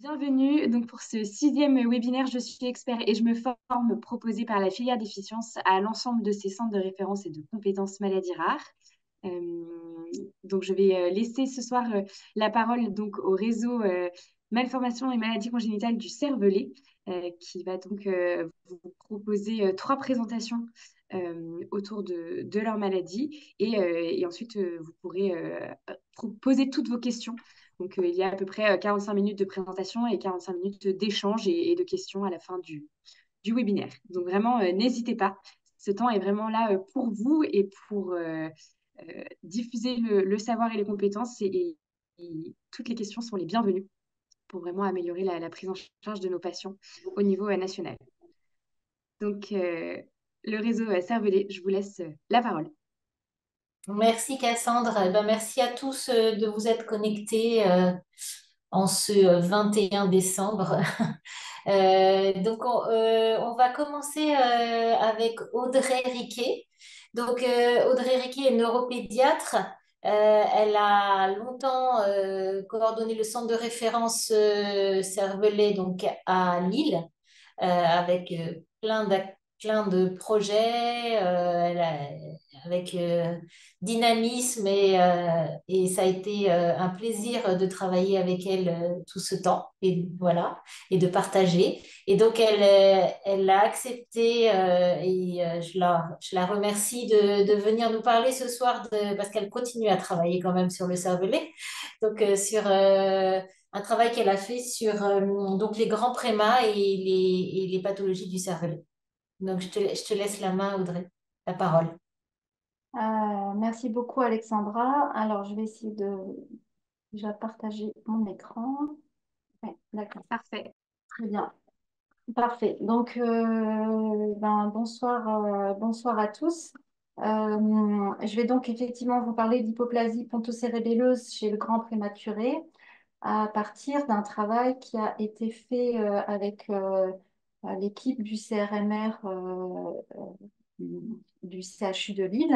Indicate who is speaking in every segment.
Speaker 1: Bienvenue donc pour ce sixième webinaire. Je suis expert et je me forme proposé par la filière déficience à l'ensemble de ces centres de référence et de compétences maladies rares. Donc je vais laisser ce soir la parole donc au réseau Malformations et maladies congénitales du cervelet qui va donc vous proposer trois présentations autour de leur maladie et ensuite vous pourrez poser toutes vos questions. Donc, il y a à peu près 45 minutes de présentation et 45 minutes d'échange et de questions à la fin du webinaire. Donc, vraiment, n'hésitez pas. Ce temps est vraiment là pour vous et pour diffuser le savoir et les compétences. Et toutes les questions sont les bienvenues pour vraiment améliorer la prise en charge de nos patients au niveau national. Donc, le réseau Cervelet, je vous laisse la parole.
Speaker 2: Merci Cassandre. Merci à tous de vous être connectés en ce 21 décembre. On va commencer avec Audrey Riquet. Audrey Riquet est neuropédiatre. Elle a longtemps coordonné le centre de référence Cervelet donc à Lille avec plein de projets avec dynamisme et ça a été un plaisir de travailler avec elle tout ce temps et voilà et de partager. Et donc elle a accepté je la remercie de venir nous parler ce soir parce qu'elle continue à travailler quand même sur le cervelet, sur un travail qu'elle a fait sur donc les grands prémas et les pathologies du cervelet. Donc, je te laisse la main, Audrey, la parole.
Speaker 3: Merci beaucoup, Alexandra. Alors, je vais essayer de déjà partager mon écran. Ouais, d'accord,
Speaker 1: Parfait.
Speaker 3: très bien. Parfait. Donc, bonsoir à tous. Je vais donc effectivement vous parler d'hypoplasie pontocérébelleuse chez le grand prématuré à partir d'un travail qui a été fait avec l'équipe du CRMR du CHU de Lille.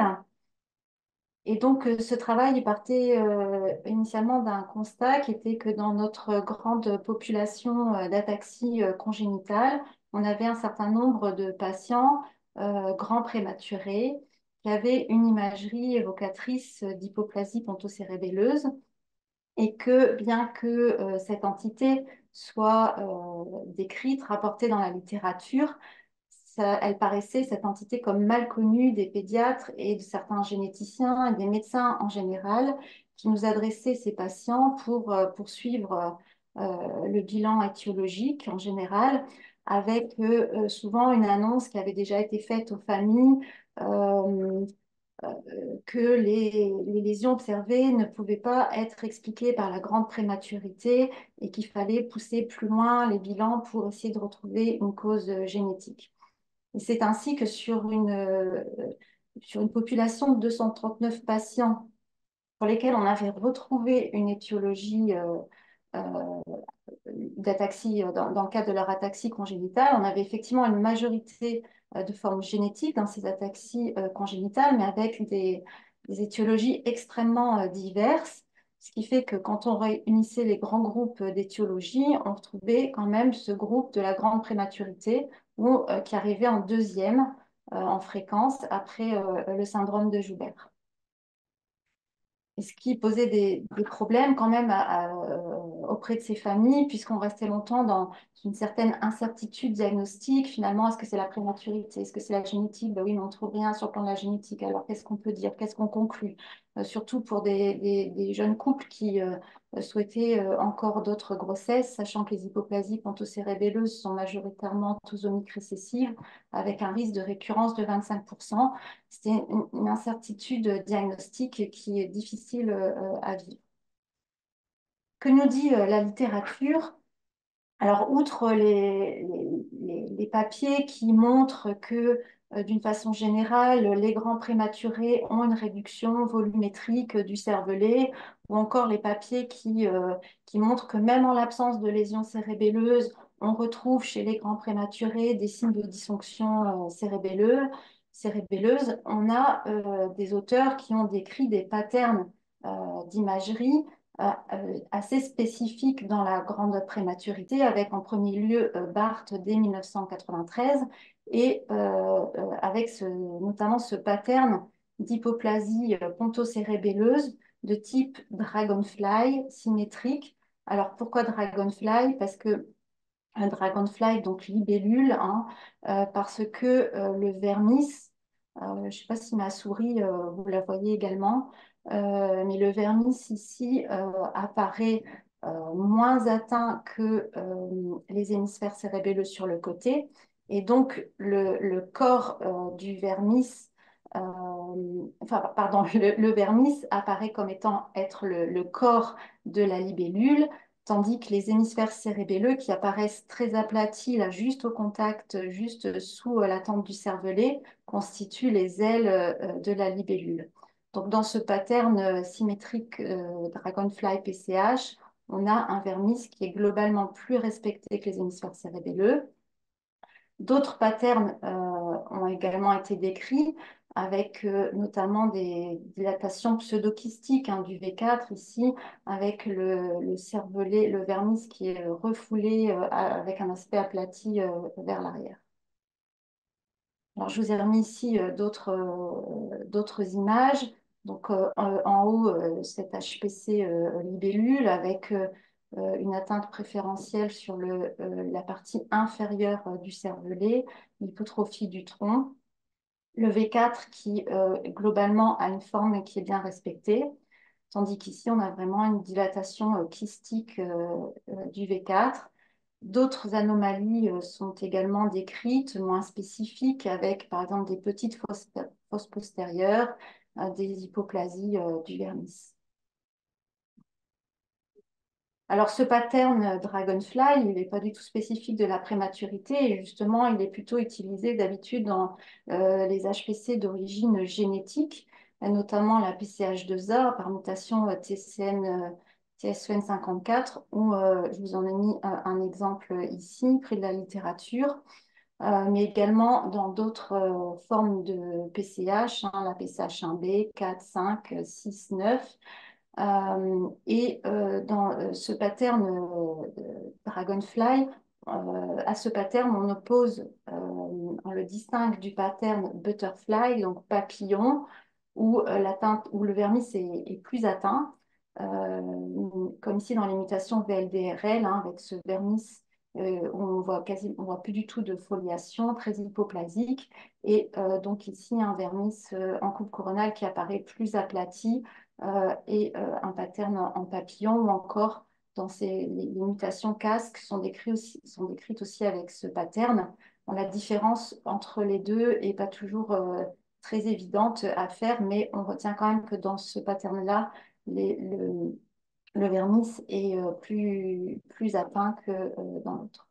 Speaker 3: Et donc, ce travail partait initialement d'un constat qui était que dans notre grande population d'ataxie congénitale, on avait un certain nombre de patients grands prématurés qui avaient une imagerie évocatrice d'hypoplasie pontocérébelleuse et que bien que cette entité soit décrite, rapportée dans la littérature, elle paraissait, cette entité, comme mal connue des pédiatres et de certains généticiens et des médecins en général, qui nous adressaient ces patients pour poursuivre le bilan étiologique en général, avec souvent une annonce qui avait déjà été faite aux familles. euh, que les lésions observées ne pouvaient pas être expliquées par la grande prématurité et qu'il fallait pousser plus loin les bilans pour essayer de retrouver une cause génétique. Et c'est ainsi que sur une population de 239 patients pour lesquels on avait retrouvé une étiologie euh, d'ataxie, dans le cadre de leur ataxie congénitale, on avait effectivement une majorité de formes génétiques dans ces ataxies congénitales, mais avec des étiologies extrêmement diverses, ce qui fait que quand on réunissait les grands groupes d'étiologie, on retrouvait quand même ce groupe de la grande prématurité qui arrivait en deuxième en fréquence après le syndrome de Joubert. Et ce qui posait des problèmes quand même auprès de ces familles, puisqu'on restait longtemps dans une certaine incertitude diagnostique. Finalement, est-ce que c'est la prématurité? Est-ce que c'est la génétique? Ben oui, mais on ne trouve rien sur le plan de la génétique. Alors, qu'est-ce qu'on peut dire? Qu'est-ce qu'on conclut? Surtout pour des jeunes couples qui souhaitaient encore d'autres grossesses, sachant que les hypoplasies pontocérébelleuses sont majoritairement autosomiques récessives, avec un risque de récurrence de 25%. C'était une incertitude diagnostique qui est difficile à vivre. Que nous dit la littérature? Alors, outre les papiers qui montrent que, d'une façon générale, les grands prématurés ont une réduction volumétrique du cervelet, ou encore les papiers qui montrent que même en l'absence de lésions cérébelleuses, on retrouve chez les grands prématurés des signes de dysfonction cérébelleuse, on a des auteurs qui ont décrit des patterns d'imagerie assez spécifiques dans la grande prématurité, avec en premier lieu Barthes dès 1993, et avec notamment ce pattern d'hypoplasie pontocérébelleuse de type dragonfly symétrique. Alors pourquoi dragonfly? Parce que un dragonfly, donc libellule, hein, parce que le vermis, je ne sais pas si ma souris, vous la voyez également, mais le vermis ici apparaît moins atteint que les hémisphères cérébelleux sur le côté. Et donc, le corps du vermis, enfin, pardon, le vermis apparaît comme étant être le corps de la libellule, tandis que les hémisphères cérébelleux qui apparaissent très aplatis, là, juste au contact, juste sous la tente du cervelet, constituent les ailes de la libellule. Donc, dans ce pattern symétrique Dragonfly PCH, on a un vermis qui est globalement plus respecté que les hémisphères cérébelleux. D'autres patterns ont également été décrits avec notamment des dilatations pseudokystiques hein, du V4 ici, avec le cervelet, le vermis qui est refoulé avec un aspect aplati vers l'arrière. Alors, je vous ai remis ici d'autres images. Donc, en haut, cette HPC libellule avec une atteinte préférentielle sur la partie inférieure du cervelet, l'hypotrophie du tronc. Le V4 qui, globalement, a une forme qui est bien respectée, tandis qu'ici, on a vraiment une dilatation kystique du V4. D'autres anomalies sont également décrites, moins spécifiques, avec par exemple des petites fosses postérieures, des hypoplasies du vermis. Alors ce pattern Dragonfly, il n'est pas du tout spécifique de la prématurité et justement, il est plutôt utilisé d'habitude dans les HPC d'origine génétique, notamment la PCH2A par mutation TSN54, où je vous en ai mis un exemple ici, près de la littérature, mais également dans d'autres formes de PCH, hein, la PCH1B, 4, 5, 6, 9. Et dans ce pattern Dragonfly, à ce pattern, on le distingue du pattern Butterfly, donc papillon, où où le vermis est plus atteint, comme ici dans les mutations VLDRL, hein, avec ce vermis où on voit plus du tout de foliation, très hypoplasique, et donc ici un vermis en coupe coronale qui apparaît plus aplati, et un pattern en papillon, ou encore dans les mutations casques sont décrites aussi avec ce pattern. Bon, la différence entre les deux n'est pas toujours très évidente à faire, mais on retient quand même que dans ce pattern-là, le vermis est plus atteint que dans l'autre.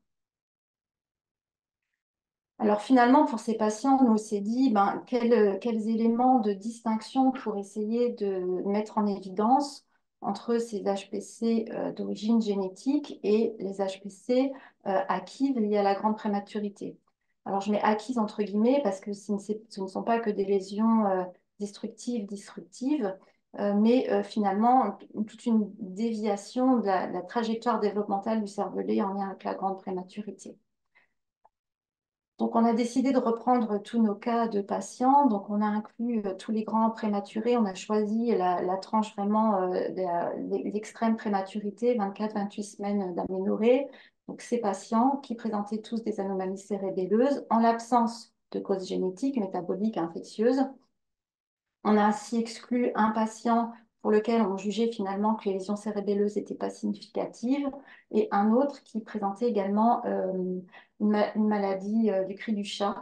Speaker 3: Alors finalement, pour ces patients, on s'est dit quels éléments de distinction pour essayer de mettre en évidence entre ces HPC d'origine génétique et les HPC acquises liées à la grande prématurité. Alors je mets acquises entre guillemets parce que ce ne sont pas que des lésions destructives, disruptives, mais finalement toute une déviation de la trajectoire développementale du cervelet en lien avec la grande prématurité. Donc, on a décidé de reprendre tous nos cas de patients. Donc, on a inclus tous les grands prématurés. On a choisi la tranche vraiment de l'extrême prématurité, 24-28 semaines d'aménorrhée. Donc, ces patients qui présentaient tous des anomalies cérébelleuses en l'absence de causes génétiques, métaboliques, infectieuses. On a ainsi exclu un patient pour lequel on jugeait finalement que les lésions cérébelleuses n'étaient pas significatives, et un autre qui présentait également une maladie du cri du chat,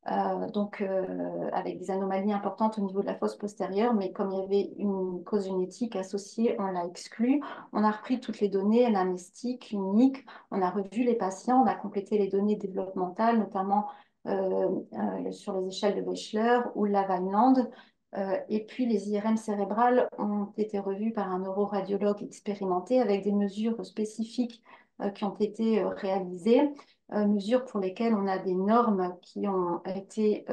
Speaker 3: avec des anomalies importantes au niveau de la fosse postérieure, mais comme il y avait une cause génétique associée, on l'a exclu. On a repris toutes les données anamnestiques, cliniques, on a revu les patients, on a complété les données développementales, notamment sur les échelles de Wechsler ou la Vineland. Et puis, les IRM cérébrales ont été revues par un neuroradiologue expérimenté avec des mesures spécifiques qui ont été réalisées, mesures pour lesquelles on a des normes qui ont été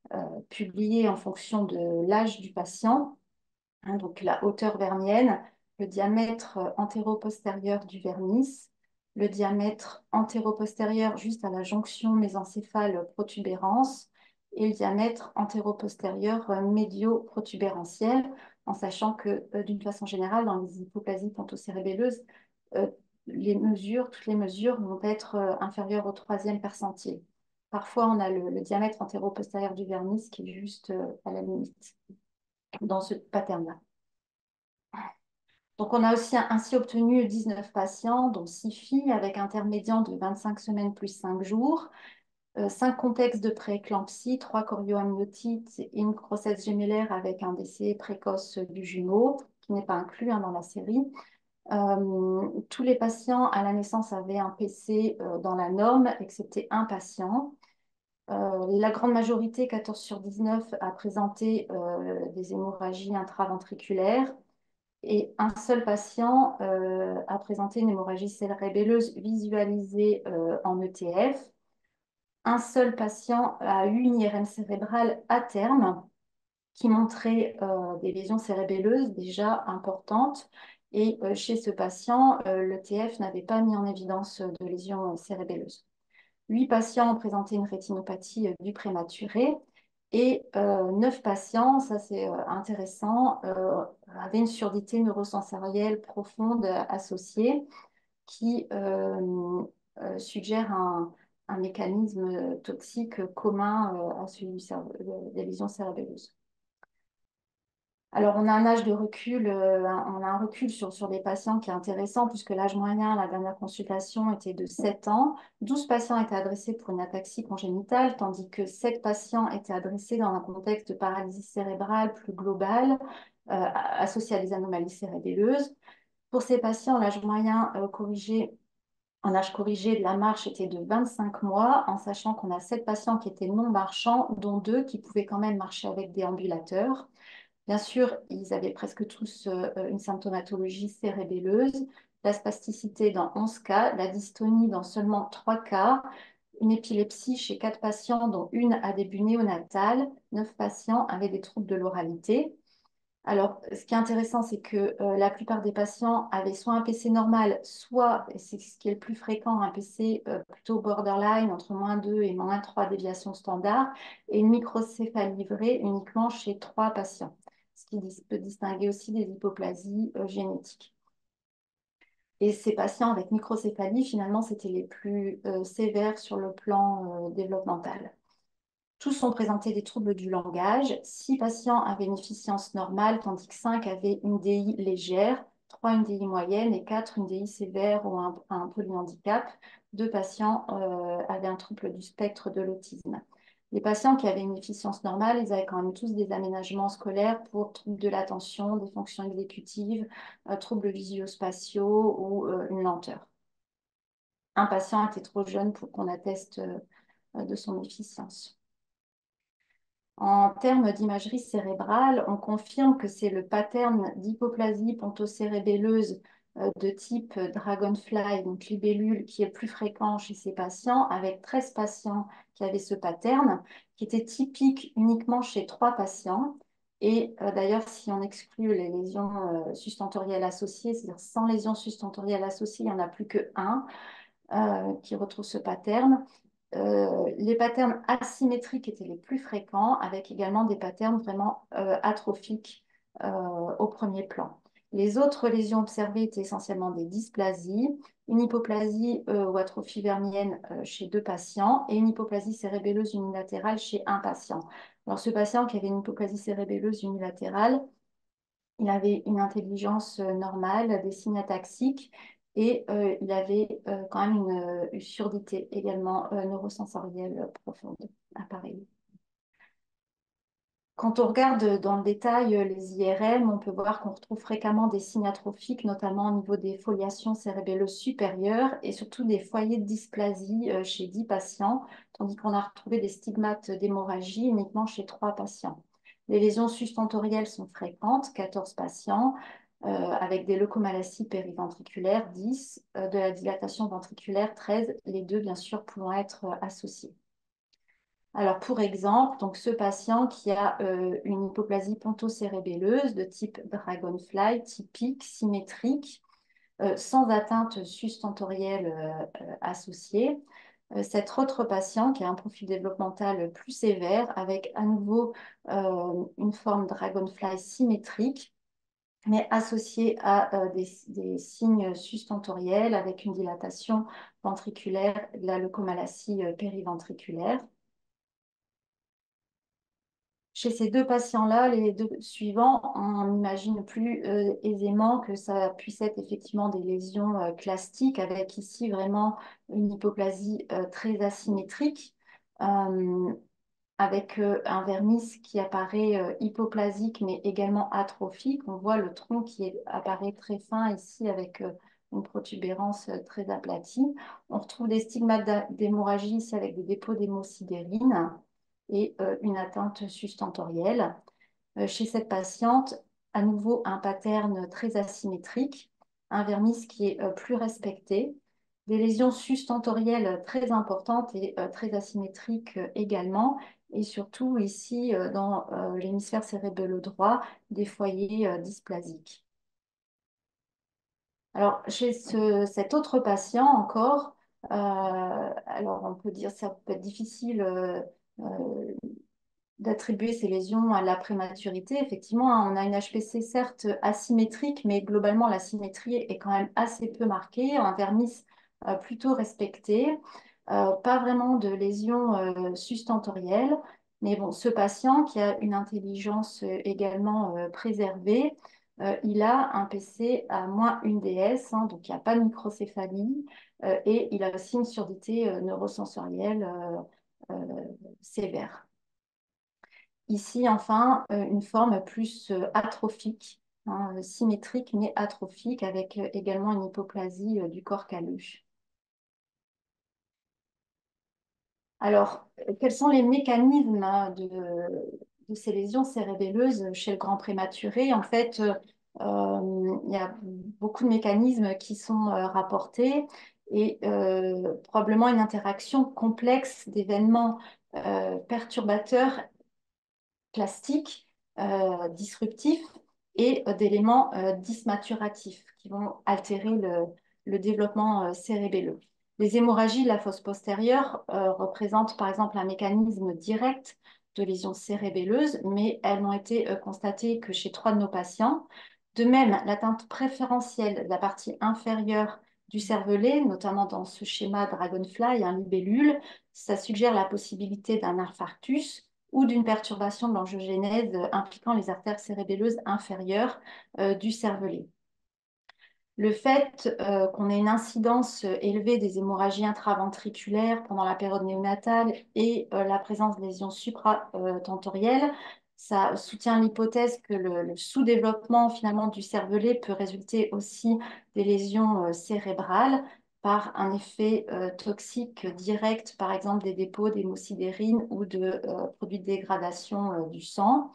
Speaker 3: publiées en fonction de l'âge du patient, hein, donc la hauteur vernienne, le diamètre antéro-postérieur du vernis, le diamètre antéro-postérieur juste à la jonction mésencéphale-protubérance et le diamètre antéro-postérieur médio-protubérantiel, en sachant que d'une façon générale, dans les hypoplasies pontocérébelleuses, toutes les mesures vont être inférieures au 3e percentile. Parfois, on a le diamètre antéro-postérieur du vernis qui est juste à la limite dans ce pattern-là. Donc, on a aussi ainsi obtenu 19 patients, dont 6 filles, avec intermédiaire de 25 semaines plus 5 jours, 5 contextes de prééclampsie, 3 chorioamniotites et une grossesse gémellaire avec un décès précoce du jumeau, qui n'est pas inclus dans la série. Tous les patients à la naissance avaient un PC dans la norme, excepté un patient. La grande majorité, 14 sur 19, a présenté des hémorragies intraventriculaires et un seul patient a présenté une hémorragie cérébelleuse visualisée en ETF. Un seul patient a eu une IRM cérébrale à terme qui montrait des lésions cérébelleuses déjà importantes. Et chez ce patient, l'ETF n'avait pas mis en évidence de lésions cérébelleuses. 8 patients ont présenté une rétinopathie du prématuré et 9 patients, ça c'est intéressant, avaient une surdité neurosensorielle profonde associée qui suggère un mécanisme toxique commun à celui des lésions cérébelleuses. Alors, on a un âge de recul, on a un recul sur les patients qui est intéressant, puisque l'âge moyen à la dernière consultation était de 7 ans. 12 patients étaient adressés pour une ataxie congénitale, tandis que 7 patients étaient adressés dans un contexte de paralysie cérébrale plus globale, associé à des anomalies cérébelleuses. Pour ces patients, l'âge moyen en âge corrigé de la marche était de 25 mois, en sachant qu'on a 7 patients qui étaient non marchants, dont 2 qui pouvaient quand même marcher avec des ambulateurs. Bien sûr, ils avaient presque tous une symptomatologie cérébelleuse, la spasticité dans 11 cas, la dystonie dans seulement 3 cas, une épilepsie chez 4 patients, dont une à début néonatal. 9 patients avaient des troubles de l'oralité. Alors, ce qui est intéressant, c'est que la plupart des patients avaient soit un PC normal, soit, et c'est ce qui est le plus fréquent, un PC plutôt borderline, entre -2 et -3 déviations standard, et une microcéphalie vraie uniquement chez 3 patients, ce qui peut distinguer aussi des hypoplasies génétiques. Et ces patients avec microcéphalie, finalement, c'était les plus sévères sur le plan développemental. Tous ont présenté des troubles du langage. 6 patients avaient une efficience normale, tandis que 5 avaient une DI légère, 3 une DI moyenne et 4 une DI sévère ou un polyhandicap. 2 patients avaient un trouble du spectre de l'autisme. Les patients qui avaient une efficience normale, ils avaient quand même tous des aménagements scolaires pour troubles de l'attention, des fonctions exécutives, troubles visuospatiaux ou une lenteur. Un patient était trop jeune pour qu'on atteste de son efficience. En termes d'imagerie cérébrale, on confirme que c'est le pattern d'hypoplasie pontocérébelleuse de type Dragonfly, donc libellule, qui est le plus fréquent chez ces patients, avec 13 patients qui avaient ce pattern, qui était typique uniquement chez 3 patients. Et d'ailleurs, si on exclut les lésions sustentorielles associées, c'est-à-dire sans lésions sustentorielles associées, il n'y en a plus que 1 qui retrouve ce pattern. Les patterns asymétriques étaient les plus fréquents, avec également des patterns vraiment atrophiques au premier plan. Les autres lésions observées étaient essentiellement des dysplasies, une hypoplasie ou atrophie vernienne chez 2 patients et une hypoplasie cérébelleuse unilatérale chez un patient. Alors, ce patient qui avait une hypoplasie cérébelleuse unilatérale, il avait une intelligence normale, des signes ataxiques et il avait quand même une surdité également neurosensorielle profonde, appareillée. Quand on regarde dans le détail les IRM, on peut voir qu'on retrouve fréquemment des signes atrophiques, notamment au niveau des foliations cérébelleuses supérieures et surtout des foyers de dysplasie chez 10 patients, tandis qu'on a retrouvé des stigmates d'hémorragie uniquement chez 3 patients. Les lésions sustentorielles sont fréquentes, 14 patients, avec des leucomalacies périventriculaires, 10, de la dilatation ventriculaire, 13, les deux bien sûr pouvant être associés. Alors, pour exemple, donc ce patient qui a une hypoplasie pontocérébelleuse de type Dragonfly, typique, symétrique, sans atteinte sustentorielle associée. Cet autre patient qui a un profil développemental plus sévère, avec à nouveau une forme Dragonfly symétrique, mais associée à des signes sustentoriels avec une dilatation ventriculaire, de la leucomalacie périventriculaire. Chez ces deux patients-là, les deux suivants, on imagine plus aisément que ça puisse être effectivement des lésions clastiques, avec ici vraiment une hypoplasie très asymétrique, euh, avec un vermis qui apparaît hypoplasique, mais également atrophique. On voit le tronc apparaît très fin ici, avec une protubérance très aplatie. On retrouve des stigmates d'hémorragie ici, avec des dépôts d'hémosidérine et une atteinte sustentorielle. Chez cette patiente, à nouveau un pattern très asymétrique, un vernis qui est plus respecté, des lésions sustentorielles très importantes et très asymétriques également, et surtout ici dans l'hémisphère cérébelleux droit, des foyers dysplasiques. Alors, chez cet autre patient encore, alors on peut dire ça peut être difficile euh, d'attribuer ces lésions à la prématurité. Effectivement, hein, on a une HPC certes asymétrique, mais globalement la symétrie est quand même assez peu marquée, un vernis plutôt respecté, pas vraiment de lésions sustentorielles. Mais bon, ce patient qui a une intelligence également préservée, il a un PC à -1 DS, hein, donc il n'y a pas de microcéphalie, et il a aussi une surdité neurosensorielle sévère. Ici, enfin, une forme plus atrophique, hein, symétrique mais atrophique, avec également une hypoplasie du corps calleux. Alors, quels sont les mécanismes hein, de ces lésions cérébelleuses chez le grand prématuré? En fait, il y a beaucoup de mécanismes qui sont rapportés et probablement une interaction complexe d'événements perturbateurs plastiques, disruptifs et d'éléments dysmaturatifs qui vont altérer le développement cérébelleux. Les hémorragies de la fosse postérieure représentent par exemple un mécanisme direct de lésions cérébelleuses, mais elles n'ont été constatées que chez 3 de nos patients. De même, l'atteinte préférentielle de la partie inférieure du cervelet, notamment dans ce schéma Dragonfly, un libellule, ça suggère la possibilité d'un infarctus ou d'une perturbation de l'angiogénèse impliquant les artères cérébelleuses inférieures du cervelet. Le fait qu'on ait une incidence élevée des hémorragies intraventriculaires pendant la période néonatale et la présence de lésions supratentorielles, ça soutient l'hypothèse que le sous-développement finalement du cervelet peut résulter aussi des lésions cérébrales par un effet toxique direct, par exemple des dépôts d'hémosidérine ou de produits de dégradation du sang.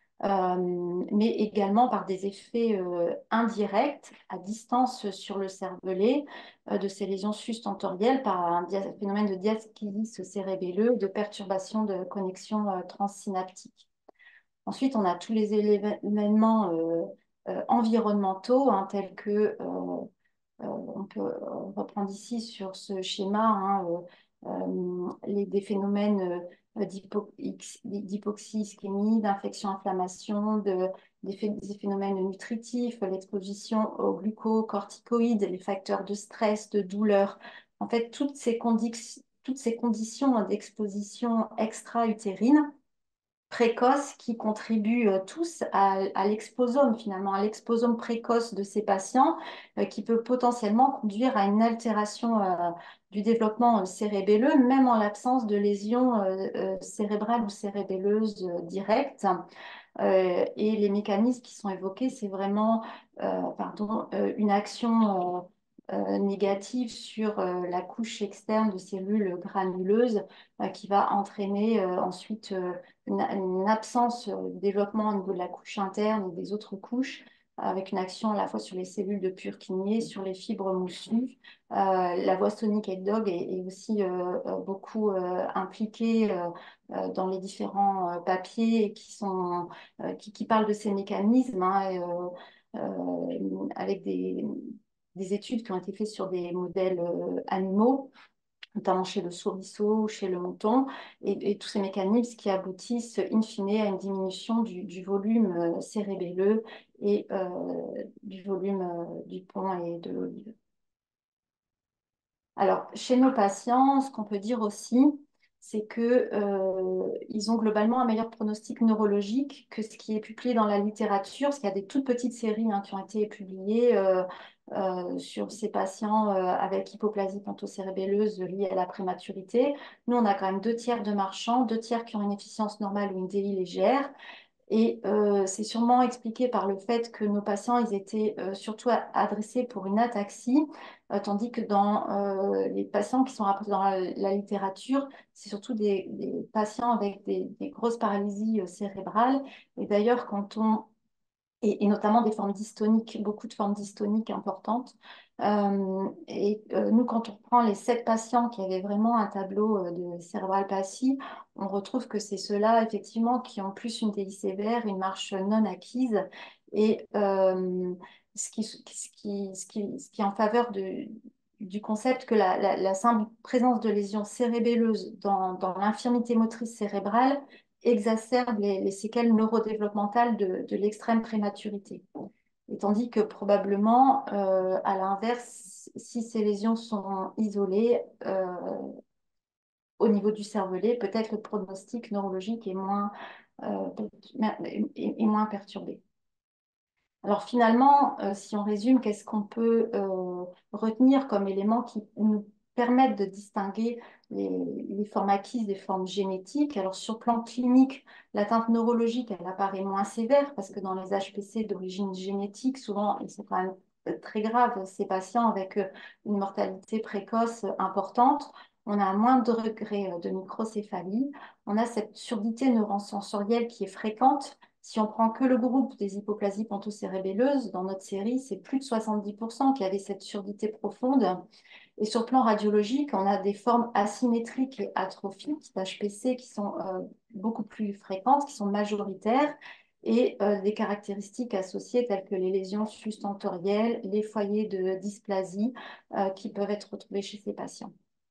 Speaker 3: Mais également par des effets indirects à distance sur le cervelet de ces lésions sustentorielles par un phénomène de diaskisis cérébelleux, de perturbation de connexion transsynaptique. Ensuite, on a tous les événements environnementaux hein, tels que on peut reprendre ici sur ce schéma hein, des phénomènes d'hypoxie, ischémie, d'infection, inflammation, des phénomènes nutritifs, l'exposition aux glucocorticoïdes, les facteurs de stress, de douleur. En fait, toutes ces conditions d'exposition extra-utérine précoces qui contribuent tous à l'exposome finalement, à l'exposome précoce de ces patients qui peut potentiellement conduire à une altération du développement cérébelleux, même en l'absence de lésions cérébrales ou cérébelleuses directes. Et les mécanismes qui sont évoqués, c'est vraiment une action négative sur la couche externe de cellules granuleuses qui va entraîner ensuite une absence de développement au niveau de la couche interne et des autres couches avec une action à la fois sur les cellules de Purkinje, sur les fibres moussues. La voie sonic dog est aussi beaucoup impliquée dans les différents papiers qui parlent de ces mécanismes, hein, avec des études qui ont été faites sur des modèles animaux, notamment chez le souriceau, chez le mouton, et tous ces mécanismes qui aboutissent in fine à une diminution du volume cérébelleux et du volume du pont et de l'olive. Alors, chez nos patients, ce qu'on peut dire aussi, c'est que ils ont globalement un meilleur pronostic neurologique que ce qui est publié dans la littérature, parce qu'il y a des toutes petites séries qui ont été publiées sur ces patients avec hypoplasie pontocérébelleuse liée à la prématurité. Nous, on a quand même 2 tiers de marchands, 2 tiers qui ont une efficience normale ou une DI légère. Et c'est sûrement expliqué par le fait que nos patients, ils étaient surtout adressés pour une ataxie, tandis que dans les patients qui sont rapportés dans la littérature, c'est surtout des patients avec des grosses paralysies cérébrales. Et d'ailleurs, et notamment des formes dystoniques, beaucoup de formes dystoniques importantes. Nous, quand on prend les 7 patients qui avaient vraiment un tableau de cérébralpathie, on retrouve que c'est ceux-là, effectivement, qui ont plus une DI sévère, une marche non acquise, et ce qui est en faveur du concept que la simple présence de lésions cérébelleuses dans l'infirmité motrice cérébrale exacerbe les séquelles neurodéveloppementales de l'extrême prématurité. Et tandis que probablement, à l'inverse, si ces lésions sont isolées au niveau du cervelet, peut-être le pronostic neurologique euh, est moins perturbé. Alors finalement, si on résume, qu'est-ce qu'on peut retenir comme éléments qui nous permettent de distinguer les formes acquises des formes génétiques? Alors sur le plan clinique, l'atteinte neurologique, elle apparaît moins sévère parce que dans les HPC d'origine génétique, souvent, ils sont quand même très graves, ces patients avec une mortalité précoce importante. On a un moindre degré de microcéphalie. On a cette surdité neurosensorielle qui est fréquente. Si on prend que le groupe des hypoplasies pontocérébelleuses, dans notre série, c'est plus de 70% qui avaient cette surdité profonde. Et sur le plan radiologique, on a des formes asymétriques et atrophiques d'HPC qui sont beaucoup plus fréquentes, qui sont majoritaires, et des caractéristiques associées telles que les lésions sustentorielles, les foyers de dysplasie qui peuvent être retrouvés chez ces patients.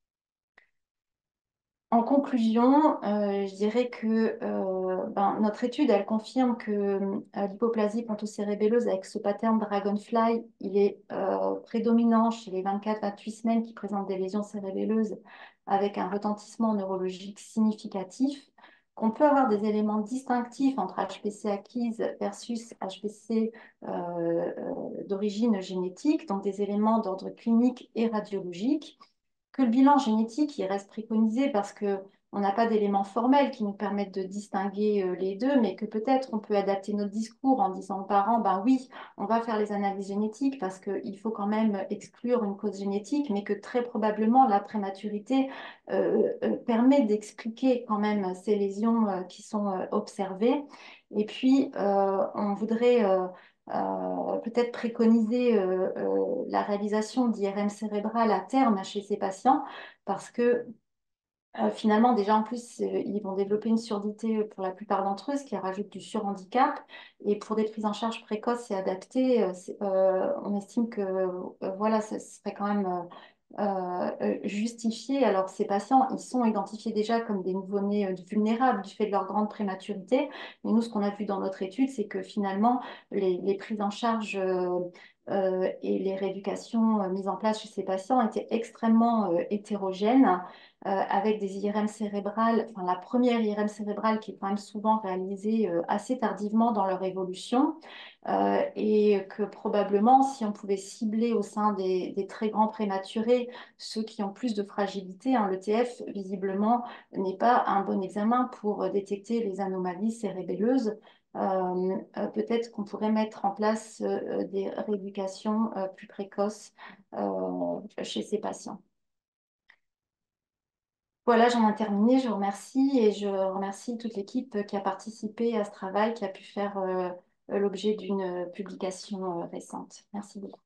Speaker 3: En conclusion, je dirais que notre étude, elle confirme que l'hypoplasie pontocérébelleuse avec ce pattern Dragonfly, il est prédominant chez les 24-28 semaines qui présentent des lésions cérébelleuses avec un retentissement neurologique significatif, qu'on peut avoir des éléments distinctifs entre HPC acquise versus HPC d'origine génétique, donc des éléments d'ordre clinique et radiologique, que le bilan génétique, il reste préconisé parce qu'on n'a pas d'éléments formels qui nous permettent de distinguer les deux, mais que peut-être on peut adapter notre discours en disant aux parents, ben oui, on va faire les analyses génétiques parce qu'il faut quand même exclure une cause génétique, mais que très probablement la prématurité permet d'expliquer quand même ces lésions qui sont observées. Et puis, on voudrait peut-être préconiser la réalisation d'IRM cérébral à terme chez ces patients parce que finalement, déjà en plus, ils vont développer une surdité pour la plupart d'entre eux, ce qui rajoute du surhandicap. Et pour des prises en charge précoces et adaptées, on estime que voilà, ce serait quand même justifié. Alors, ces patients, ils sont identifiés déjà comme des nouveau-nés vulnérables du fait de leur grande prématurité. Mais nous, ce qu'on a vu dans notre étude, c'est que finalement, les prises en charge et les rééducations mises en place chez ces patients étaient extrêmement hétérogènes avec des IRM cérébrales, enfin la première IRM cérébrale qui est quand même souvent réalisée assez tardivement dans leur évolution, et que probablement si on pouvait cibler au sein des très grands prématurés ceux qui ont plus de fragilité, hein, l'ETF visiblement n'est pas un bon examen pour détecter les anomalies cérébelleuses. Peut-être qu'on pourrait mettre en place des rééducations plus précoces chez ces patients. Voilà, j'en ai terminé. Je vous remercie et je remercie toute l'équipe qui a participé à ce travail, qui a pu faire l'objet d'une publication récente. Merci beaucoup.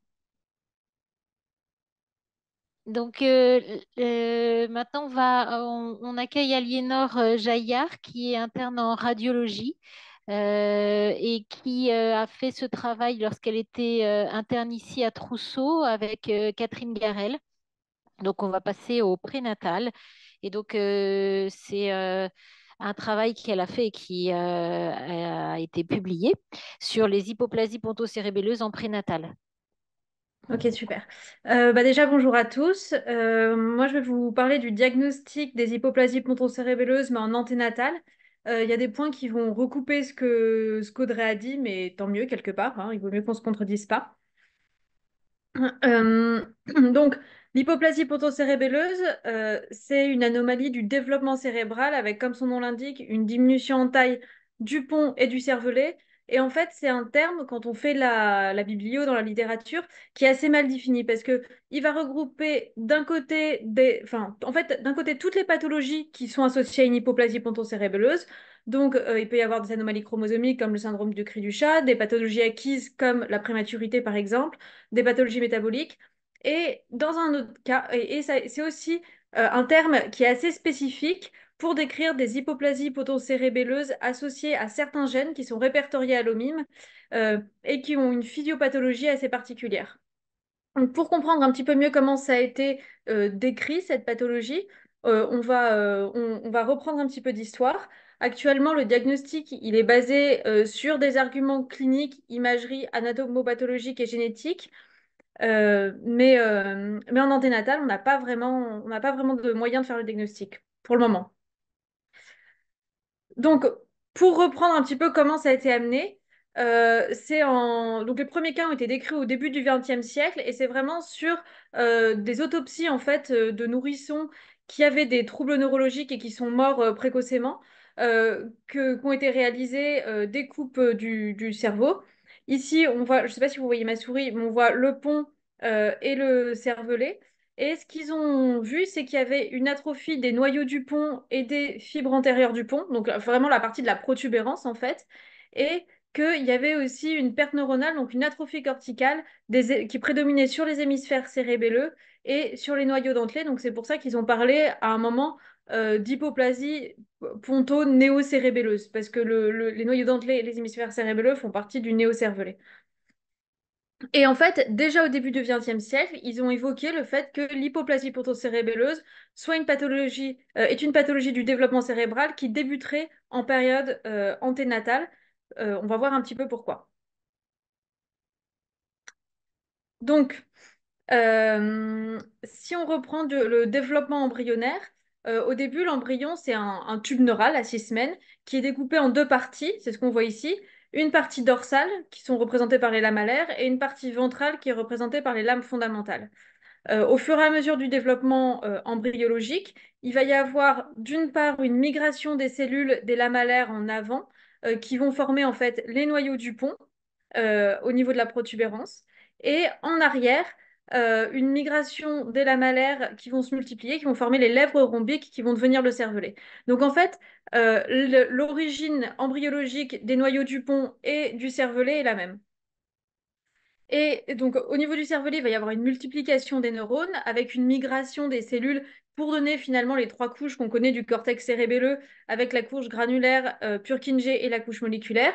Speaker 2: Donc maintenant, on accueille Aliénor Jaillard, qui est interne en radiologie et qui a fait ce travail lorsqu'elle était interne ici à Trousseau avec Catherine Garel. Donc, on va passer au prénatal. Et donc, c'est un travail qu'elle a fait et qui a été publié sur les hypoplasies pontocérébelleuses en prénatal.
Speaker 4: Ok, super. Déjà, bonjour à tous. Moi, je vais vous parler du diagnostic des hypoplasies pontocérébelleuses, mais en anténatal. Il y a des points qui vont recouper ce qu'Audrey a dit, mais tant mieux, quelque part, hein, il vaut mieux qu'on ne se contredise pas. Euh, donc, l'hypoplasie pontocérébelleuse, c'est une anomalie du développement cérébral avec, comme son nom l'indique, une diminution en taille du pont et du cervelet. Et en fait, c'est un terme, quand on fait la biblio dans la littérature, qui est assez mal défini parce que il va regrouper d'un côté d'un côté toutes les pathologies qui sont associées à une hypoplasie pontocérébelleuse. Donc, il peut y avoir des anomalies chromosomiques comme le syndrome du cri du chat, des pathologies acquises comme la prématurité par exemple, des pathologies métaboliques. Et dans un autre cas, c'est aussi un terme qui est assez spécifique pour décrire des hypoplasies pontocérébelleuses associées à certains gènes qui sont répertoriés à l'OMIM et qui ont une physiopathologie assez particulière. Donc, pour comprendre un petit peu mieux comment ça a été décrit, cette pathologie, on va reprendre un petit peu d'histoire. Actuellement, le diagnostic, il est basé sur des arguments cliniques, imagerie, anatomopathologique et génétique. Mais en anténatal, on n'a pas vraiment de moyen de faire le diagnostic pour le moment. Donc, pour reprendre un petit peu comment ça a été amené, donc les premiers cas ont été décrits au début du XXe siècle et c'est vraiment sur des autopsies en fait de nourrissons qui avaient des troubles neurologiques et qui sont morts précocement, qu'ont été réalisées des coupes du cerveau. Ici, on voit, je ne sais pas si vous voyez ma souris, mais on voit le pont et le cervelet. Et ce qu'ils ont vu, c'est qu'il y avait une atrophie des noyaux du pont et des fibres antérieures du pont, donc vraiment la partie de la protubérance en fait, et qu'il y avait aussi une perte neuronale, donc une atrophie corticale qui prédominait sur les hémisphères cérébelleux et sur les noyaux dentelés. Donc c'est pour ça qu'ils ont parlé à un moment d'hypoplasie ponto-néocérébelleuse, parce que les noyaux dentelés et les hémisphères cérébelleux font partie du néocervelet. Et en fait, déjà au début du XXe siècle, ils ont évoqué le fait que l'hypoplasie pontocérébelleuse est une pathologie du développement cérébral qui débuterait en période anténatale. On va voir un petit peu pourquoi. Donc, si on reprend le développement embryonnaire, au début, l'embryon, c'est un tube neural à 6 semaines qui est découpé en deux parties, c'est ce qu'on voit ici. Une partie dorsale, qui sont représentées par les lames alaires, et une partie ventrale qui est représentée par les lames fondamentales. Au fur et à mesure du développement embryologique, il va y avoir d'une part une migration des cellules des lames alaires en avant, qui vont former en fait les noyaux du pont au niveau de la protubérance, et en arrière, une migration des lamellaires qui vont se multiplier, qui vont former les lèvres rhombiques qui vont devenir le cervelet. Donc en fait, l'origine embryologique des noyaux du pont et du cervelet est la même. Et donc, au niveau du cervelet, il va y avoir une multiplication des neurones avec une migration des cellules pour donner finalement les trois couches qu'on connaît du cortex cérébelleux avec la couche granulaire, Purkinje et la couche moléculaire.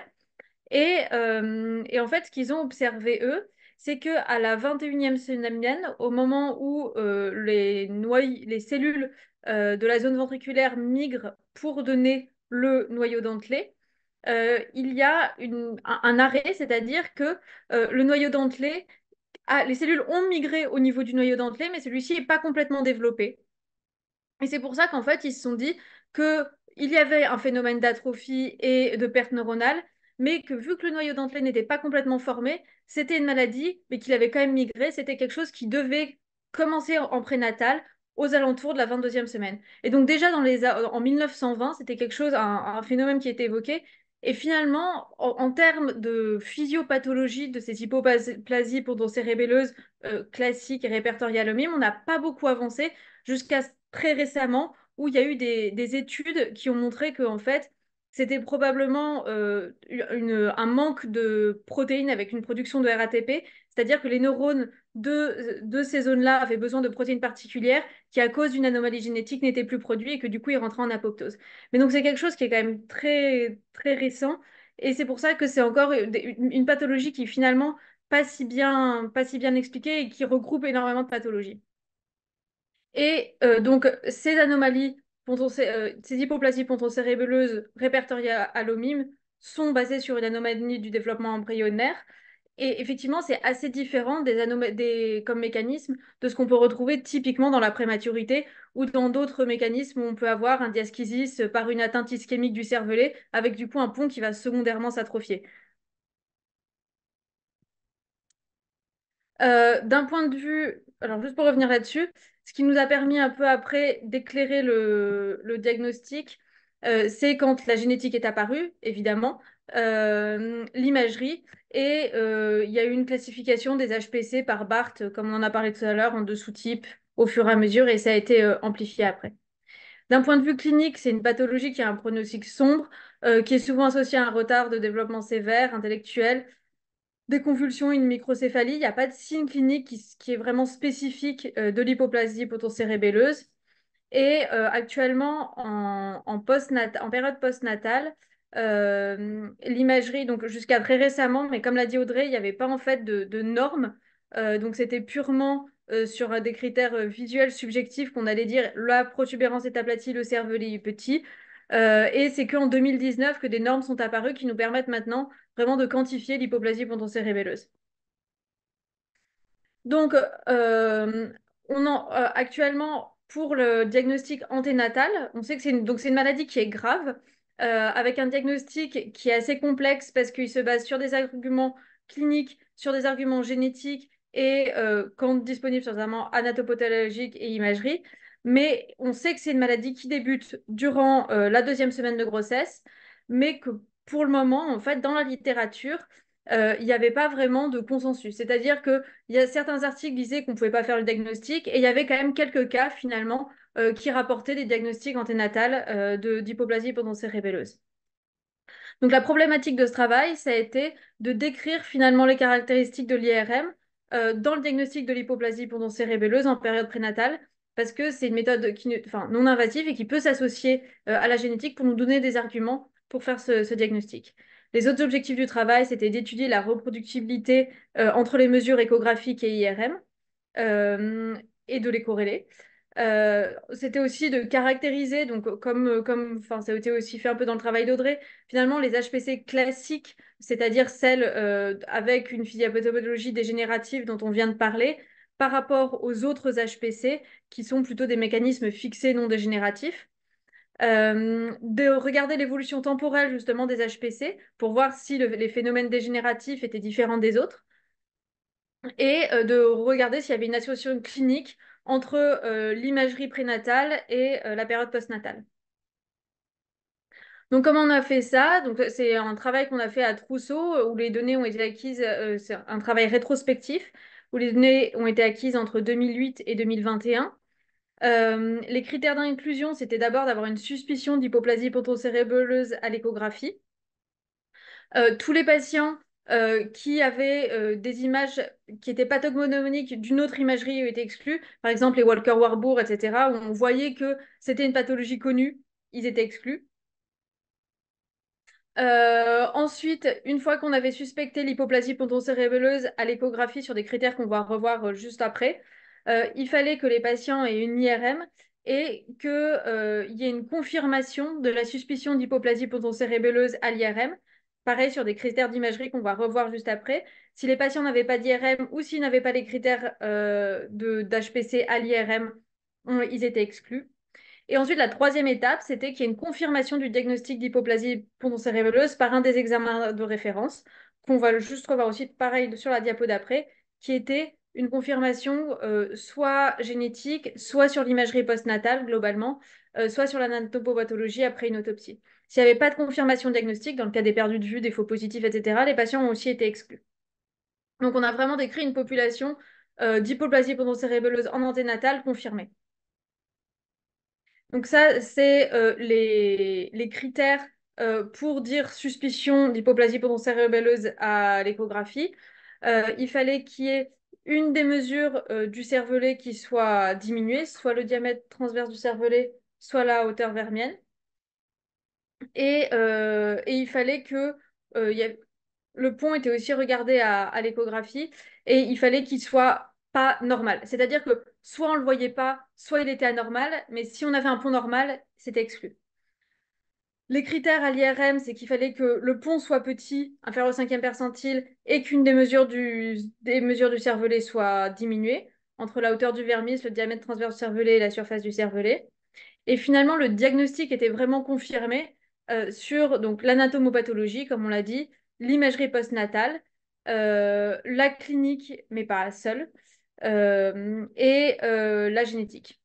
Speaker 4: Et en fait, ce qu'ils ont observé, eux, c'est qu'à la 21e semaine, au moment où les cellules de la zone ventriculaire migrent pour donner le noyau dentelé, il y a un arrêt, c'est-à-dire que le noyau dentelé, les cellules ont migré au niveau du noyau dentelé, mais celui-ci n'est pas complètement développé. Et c'est pour ça qu'en fait, ils se sont dit qu'il y avait un phénomène d'atrophie et de perte neuronale, mais que vu que le noyau dentelé n'était pas complètement formé, c'était une maladie, mais qu'il avait quand même migré, c'était quelque chose qui devait commencer en prénatal aux alentours de la 22e semaine. Et donc déjà en 1920, c'était quelque chose, un phénomène qui était évoqué. Et finalement, en termes de physiopathologie de ces hypoplasies pontocérébelleuses classiques et répertoriées à l'OMIM, on n'a pas beaucoup avancé jusqu'à très récemment où il y a eu des études qui ont montré que en fait, c'était probablement un manque de protéines avec une production de RATP, c'est-à-dire que les neurones de ces zones-là avaient besoin de protéines particulières qui, à cause d'une anomalie génétique, n'étaient plus produits et que du coup, ils rentraient en apoptose. Mais donc, c'est quelque chose qui est quand même très, très récent et c'est pour ça que c'est encore une pathologie qui finalement pas si bien expliquée et qui regroupe énormément de pathologies. Et donc, ces anomalies, ces hypoplasies pontocérébelleuses répertoriées à l'OMIM sont basées sur une anomalie du développement embryonnaire. Et effectivement, c'est assez différent comme mécanisme de ce qu'on peut retrouver typiquement dans la prématurité ou dans d'autres mécanismes où on peut avoir un diaskisis par une atteinte ischémique du cervelet avec du coup un pont qui va secondairement s'atrophier. D'un point de vue, alors juste pour revenir là-dessus, ce qui nous a permis un peu après d'éclairer le diagnostic, c'est quand la génétique est apparue, évidemment, l'imagerie, et il y a eu une classification des HPC par BART, comme on en a parlé tout à l'heure, en deux sous-types au fur et à mesure, et ça a été amplifié après. D'un point de vue clinique, c'est une pathologie qui a un pronostic sombre, qui est souvent associée à un retard de développement sévère, intellectuel, des convulsions, une microcéphalie. Il n'y a pas de signe clinique qui est vraiment spécifique de l'hypoplasie potocérébelleuse. Et actuellement, en période postnatale, l'imagerie, donc jusqu'à très récemment, mais comme l'a dit Audrey, il n'y avait pas en fait de normes. Donc c'était purement sur des critères visuels subjectifs qu'on allait dire la protubérance est aplatie, le cervelet est petit. Et c'est qu'en 2019 que des normes sont apparues qui nous permettent maintenant vraiment de quantifier l'hypoplasie pontocérébelleuse. Donc, actuellement, pour le diagnostic anténatal, on sait que c'est une maladie qui est grave, avec un diagnostic qui est assez complexe parce qu'il se base sur des arguments cliniques, sur des arguments génétiques et quand disponible sur des arguments anatopathologiques et imagerie. Mais on sait que c'est une maladie qui débute durant la deuxième semaine de grossesse, mais que pour le moment, en fait, dans la littérature, il n'y avait pas vraiment de consensus. C'est-à-dire que il y a certains articles qui disaient qu'on ne pouvait pas faire le diagnostic et il y avait quand même quelques cas finalement qui rapportaient des diagnostics anténatales d'hypoplasie pontocérébelleuse. Donc la problématique de ce travail, ça a été de décrire finalement les caractéristiques de l'IRM dans le diagnostic de l'hypoplasie pontocérébelleuse en période prénatale parce que c'est une méthode non invasive et qui peut s'associer à la génétique pour nous donner des arguments pour faire ce diagnostic. Les autres objectifs du travail, c'était d'étudier la reproductibilité entre les mesures échographiques et IRM euh, et de les corréler. C'était aussi de caractériser, donc enfin, ça a été aussi fait un peu dans le travail d'Audrey, finalement les HPC classiques, c'est-à-dire celles avec une physiopathologie dégénérative dont on vient de parler, par rapport aux autres HPC qui sont plutôt des mécanismes fixés non dégénératifs. De regarder l'évolution temporelle justement des HPC pour voir si les phénomènes dégénératifs étaient différents des autres et de regarder s'il y avait une association clinique entre l'imagerie prénatale et la période postnatale. Donc, comment on a fait ça? Donc, c'est un travail qu'on a fait à Trousseau où les données ont été acquises, c'est un travail rétrospectif où les données ont été acquises entre 2008 et 2021. Les critères d'inclusion, c'était d'abord d'avoir une suspicion d'hypoplasie pontocérébelleuse à l'échographie. Tous les patients qui avaient des images qui étaient pathognomoniques d'une autre imagerie ont été exclus. Par exemple, les Walker-Warburg, etc., où on voyait que c'était une pathologie connue, ils étaient exclus. Ensuite, une fois qu'on avait suspecté l'hypoplasie pontocérébelleuse à l'échographie sur des critères qu'on va revoir juste après, il fallait que les patients aient une IRM et qu'il y ait une confirmation de la suspicion d'hypoplasie pontocérébelleuse à l'IRM. Pareil sur des critères d'imagerie qu'on va revoir juste après. Si les patients n'avaient pas d'IRM ou s'ils n'avaient pas les critères d'HPC à l'IRM, ils étaient exclus. Et ensuite, la troisième étape, c'était qu'il y ait une confirmation du diagnostic d'hypoplasie pontocérébelleuse par un des examens de référence, qu'on va juste revoir aussi pareil sur la diapo d'après, qui était une confirmation soit génétique, soit sur l'imagerie postnatale globalement, soit sur l'anatomopathologie après une autopsie. S'il n'y avait pas de confirmation diagnostique, dans le cas des perdus de vue, des faux positifs, etc., les patients ont aussi été exclus. Donc on a vraiment décrit une population d'hypoplasie pontocérébelleuse en anténatale confirmée. Donc ça, c'est les critères pour dire suspicion d'hypoplasie pontoncérébelleuse à l'échographie, il fallait qu'il y ait une des mesures du cervelet qui soit diminuée, soit le diamètre transverse du cervelet, soit la hauteur vermienne. Et il fallait que le pont était aussi regardé à l'échographie et il fallait qu'il soit pas normal. C'est-à-dire que soit on le voyait pas, soit il était anormal, mais si on avait un pont normal, c'était exclu. Les critères à l'IRM, c'est qu'il fallait que le pont soit petit, inférieur au cinquième percentile, et qu'une des mesures du cervelet soit diminuée, entre la hauteur du vermis, le diamètre transverse du cervelet et la surface du cervelet. Et finalement, le diagnostic était vraiment confirmé sur donc l'anatomopathologie, comme on l'a dit, l'imagerie postnatale, la clinique, mais pas seule, et la génétique.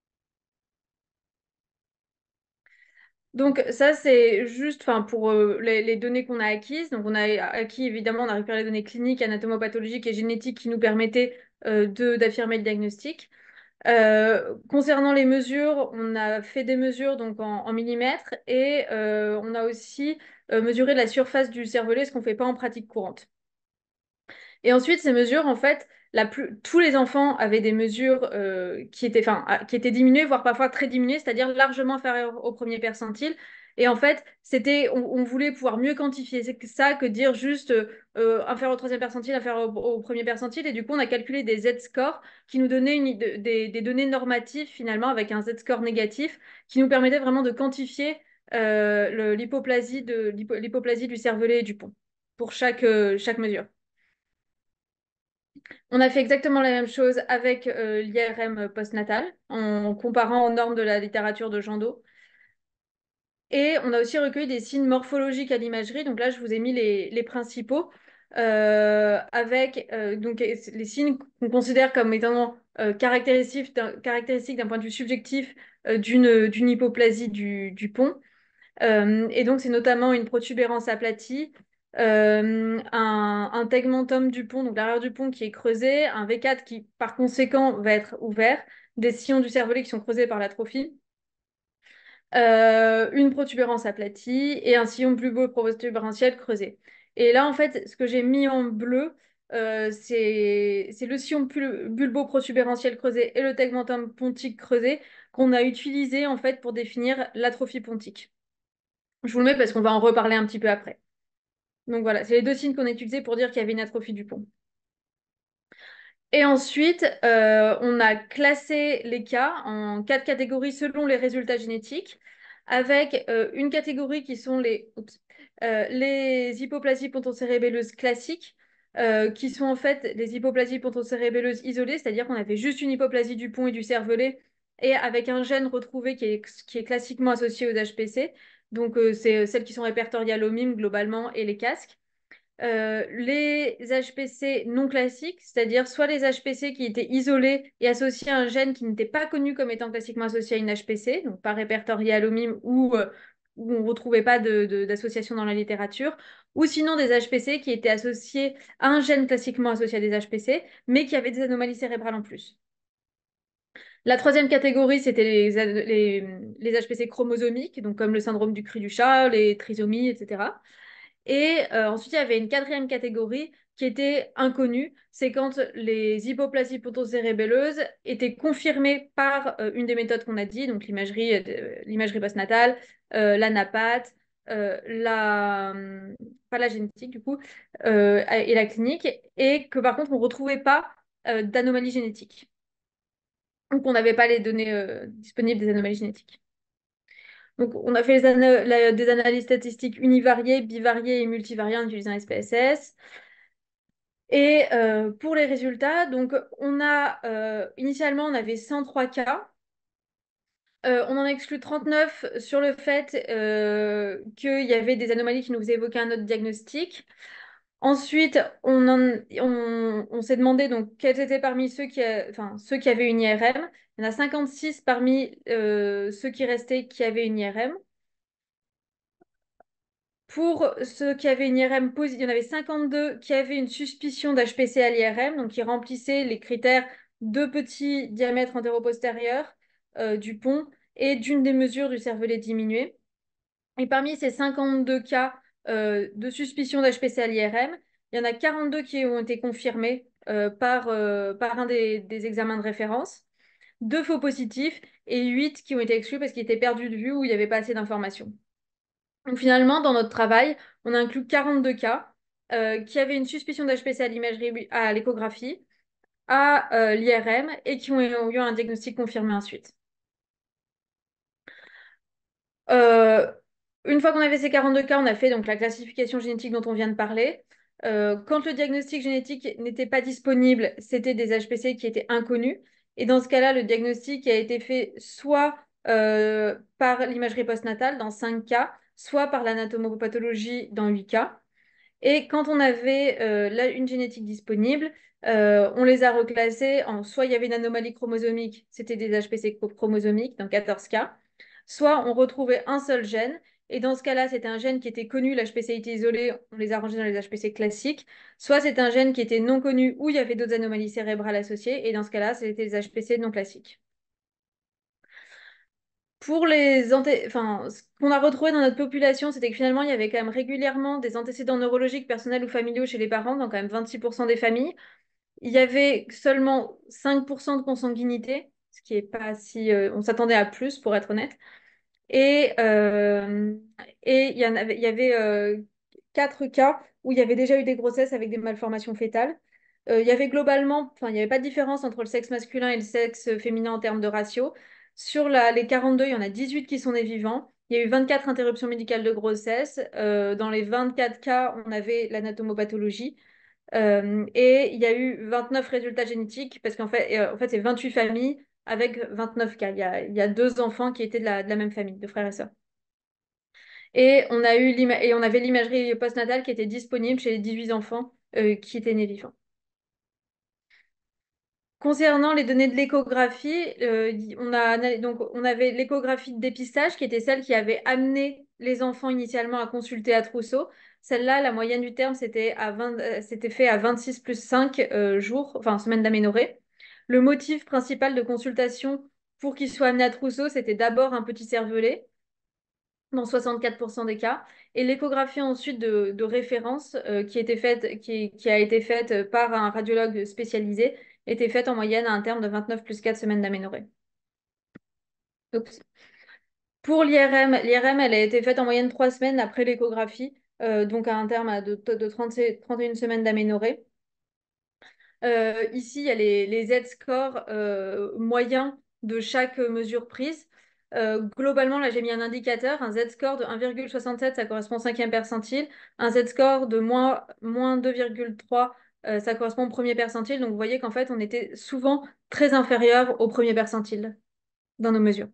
Speaker 4: Donc ça, c'est juste pour les données qu'on a acquises. Donc on a acquis, évidemment, on a récupéré les données cliniques, anatomopathologiques et génétiques qui nous permettaient d'affirmer le diagnostic. Concernant les mesures, on a fait des mesures donc en millimètres et on a aussi mesuré la surface du cervelet, ce qu'on ne fait pas en pratique courante. Et ensuite, ces mesures, en fait, tous les enfants avaient des mesures qui étaient diminuées, voire parfois très diminuées, c'est-à-dire largement inférieures au premier percentile. Et en fait, on voulait pouvoir mieux quantifier ça que dire juste inférieur au troisième percentile, inférieur au premier percentile. Et du coup, on a calculé des Z-scores qui nous donnaient des données normatives finalement avec un Z-score négatif qui nous permettait vraiment de quantifier l'hypoplasie du cervelet et du pont pour chaque mesure. On a fait exactement la même chose avec l'IRM postnatal en comparant aux normes de la littérature de Jandot. Et on a aussi recueilli des signes morphologiques à l'imagerie. Donc là, je vous ai mis les principaux avec donc, les signes qu'on considère comme étant caractéristiques d'un point de vue subjectif d'une hypoplasie du pont. Et donc, c'est notamment une protubérance aplatie, un tegmentum du pont, donc l'arrière du pont qui est creusé, un V4 qui, par conséquent, va être ouvert, des sillons du cervelet qui sont creusés par l'atrophie, une protubérance aplatie et un sillon bulbo-protubérantiel creusé. Et là, en fait, ce que j'ai mis en bleu, c'est le sillon bulbo-protubérantiel creusé et le tegmentum pontique creusé qu'on a utilisé en fait pour définir l'atrophie pontique. Je vous le mets parce qu'on va en reparler un petit peu après. Donc voilà, c'est les deux signes qu'on a utilisés pour dire qu'il y avait une atrophie du pont. Et ensuite, on a classé les cas en 4 catégories selon les résultats génétiques, avec une catégorie qui sont les hypoplasies pontocérébelleuses classiques, qui sont en fait les hypoplasies pontocérébelleuses isolées, c'est-à-dire qu'on avait juste une hypoplasie du pont et du cervelet, et avec un gène retrouvé qui est classiquement associé aux HPC. Donc, c'est celles qui sont répertoriées à l'OMIM globalement et les casques. Les HPC non classiques, c'est-à-dire soit les HPC qui étaient isolés et associés à un gène qui n'était pas connu comme étant classiquement associé à une HPC, donc pas répertorié à l'OMIM ou où on ne retrouvait pas d'association dans la littérature, ou sinon des HPC qui étaient associés à un gène classiquement associé à des HPC, mais qui avaient des anomalies cérébrales en plus. La troisième catégorie, c'était les HPC chromosomiques, donc comme le syndrome du cri du chat, les trisomies, etc. Et ensuite, il y avait une quatrième catégorie qui était inconnue. C'est quand les hypoplasies pontocérébelleuses étaient confirmées par une des méthodes qu'on a dit, donc l'imagerie postnatale, la NAPAT, pas la génétique du coup, et la clinique, et que par contre, on ne retrouvait pas d'anomalies génétiques. Donc, on n'avait pas les données disponibles des anomalies génétiques. Donc, on a fait des analyses statistiques univariées, bivariées et multivariées en utilisant SPSS. Et pour les résultats, donc initialement, on avait 103 cas. On en exclut 39 sur le fait qu'il y avait des anomalies qui nous évoquaient un autre diagnostic. Ensuite, on s'est demandé donc, quels étaient parmi ceux ceux qui avaient une IRM. Il y en a 56 parmi ceux qui restaient qui avaient une IRM. Pour ceux qui avaient une IRM positive, il y en avait 52 qui avaient une suspicion d'HPC à l'IRM, donc qui remplissaient les critères de petit diamètre antéro-postérieur du pont et d'une des mesures du cervelet diminué. Et parmi ces 52 cas de suspicion d'HPC à l'IRM, il y en a 42 qui ont été confirmés par un des examens de référence, 2 faux positifs et 8 qui ont été exclus parce qu'ils étaient perdus de vue ou il n'y avait pas assez d'informations. Donc finalement, dans notre travail, on a inclus 42 cas qui avaient une suspicion d'HPC à l'imagerie, à l'échographie, à l'IRM et qui ont eu un diagnostic confirmé ensuite. Euh, une fois qu'on avait ces 42 cas, on a fait donc la classification génétique dont on vient de parler. Quand le diagnostic génétique n'était pas disponible, c'était des HPC qui étaient inconnus. Et dans ce cas-là, le diagnostic a été fait soit par l'imagerie postnatale dans 5 cas, soit par l'anatomopathologie dans 8 cas. Et quand on avait une génétique disponible, on les a reclassés en soit il y avait une anomalie chromosomique, c'était des HPC chromosomiques dans 14 cas, soit on retrouvait un seul gène, et dans ce cas-là, c'était un gène qui était connu, l'HPC était isolé, on les a rangés dans les HPC classiques, soit c'est un gène qui était non connu ou il y avait d'autres anomalies cérébrales associées, et dans ce cas-là, c'était les HPC non classiques. Pour ce qu'on a retrouvé dans notre population, c'était que finalement, il y avait quand même régulièrement des antécédents neurologiques, personnels ou familiaux chez les parents, dans quand même 26% des familles. Il y avait seulement 5% de consanguinité, ce qui est pas si... on s'attendait à plus, pour être honnête. Et, euh, et il y avait 4 cas où il y avait déjà eu des grossesses avec des malformations fétales. Il y avait globalement, enfin, il n'y avait pas de différence entre le sexe masculin et le sexe féminin en termes de ratio. Sur les 42, il y en a 18 qui sont nés vivants. Il y a eu 24 interruptions médicales de grossesse. Dans les 24 cas, on avait l'anatomopathologie. Et il y a eu 29 résultats génétiques, parce qu'en fait c'est 28 familles avec 29 cas. Il y a 2 enfants qui étaient de la même famille, de frères et sœurs. Et on avait l'imagerie postnatale qui était disponible chez les 18 enfants qui étaient nés vivants. Concernant les données de l'échographie, on avait l'échographie de dépistage qui était celle qui avait amené les enfants initialement à consulter à Trousseau. Celle-là, la moyenne du terme, c'était fait à 26 plus 5 jours, enfin semaines d'aménorrhée. Le motif principal de consultation pour qu'il soit amené à Trousseau, c'était d'abord un petit cervelet, dans 64% des cas, et l'échographie ensuite de référence qui a été faite par un radiologue spécialisé était faite en moyenne à un terme de 29 plus 4 semaines d'aménorrhée. Oups. Pour l'IRM, elle a été faite en moyenne 3 semaines après l'échographie, donc à un terme de 31 semaines d'aménorrhée. Ici, il y a les Z-scores moyens de chaque mesure prise. Globalement, là, j'ai mis un indicateur, un Z-score de 1,67, ça correspond au 5e percentile. Un Z-score de moins 2,3, ça correspond au premier percentile. Donc, vous voyez qu'en fait, on était souvent très inférieur au premier percentile dans nos mesures.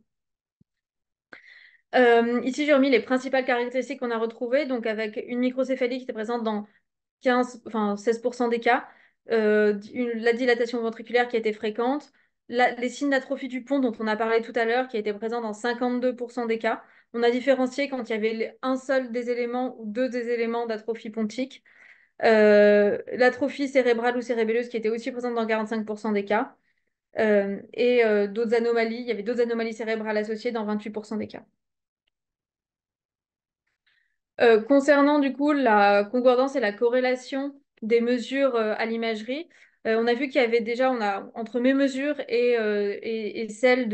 Speaker 4: Ici, j'ai remis les principales caractéristiques qu'on a retrouvées, donc avec une microcéphalie qui était présente dans 16% des cas, la dilatation ventriculaire qui était fréquente, les signes d'atrophie du pont dont on a parlé tout à l'heure, qui étaient présents dans 52% des cas. On a différencié quand il y avait un seul des éléments ou 2 des éléments d'atrophie pontique. L'atrophie cérébrale ou cérébelleuse qui était aussi présente dans 45% des cas. D'autres anomalies, il y avait d'autres anomalies cérébrales associées dans 28% des cas. Concernant du coup la concordance et la corrélation des mesures à l'imagerie, on a vu qu'il y avait déjà, entre mes mesures et celles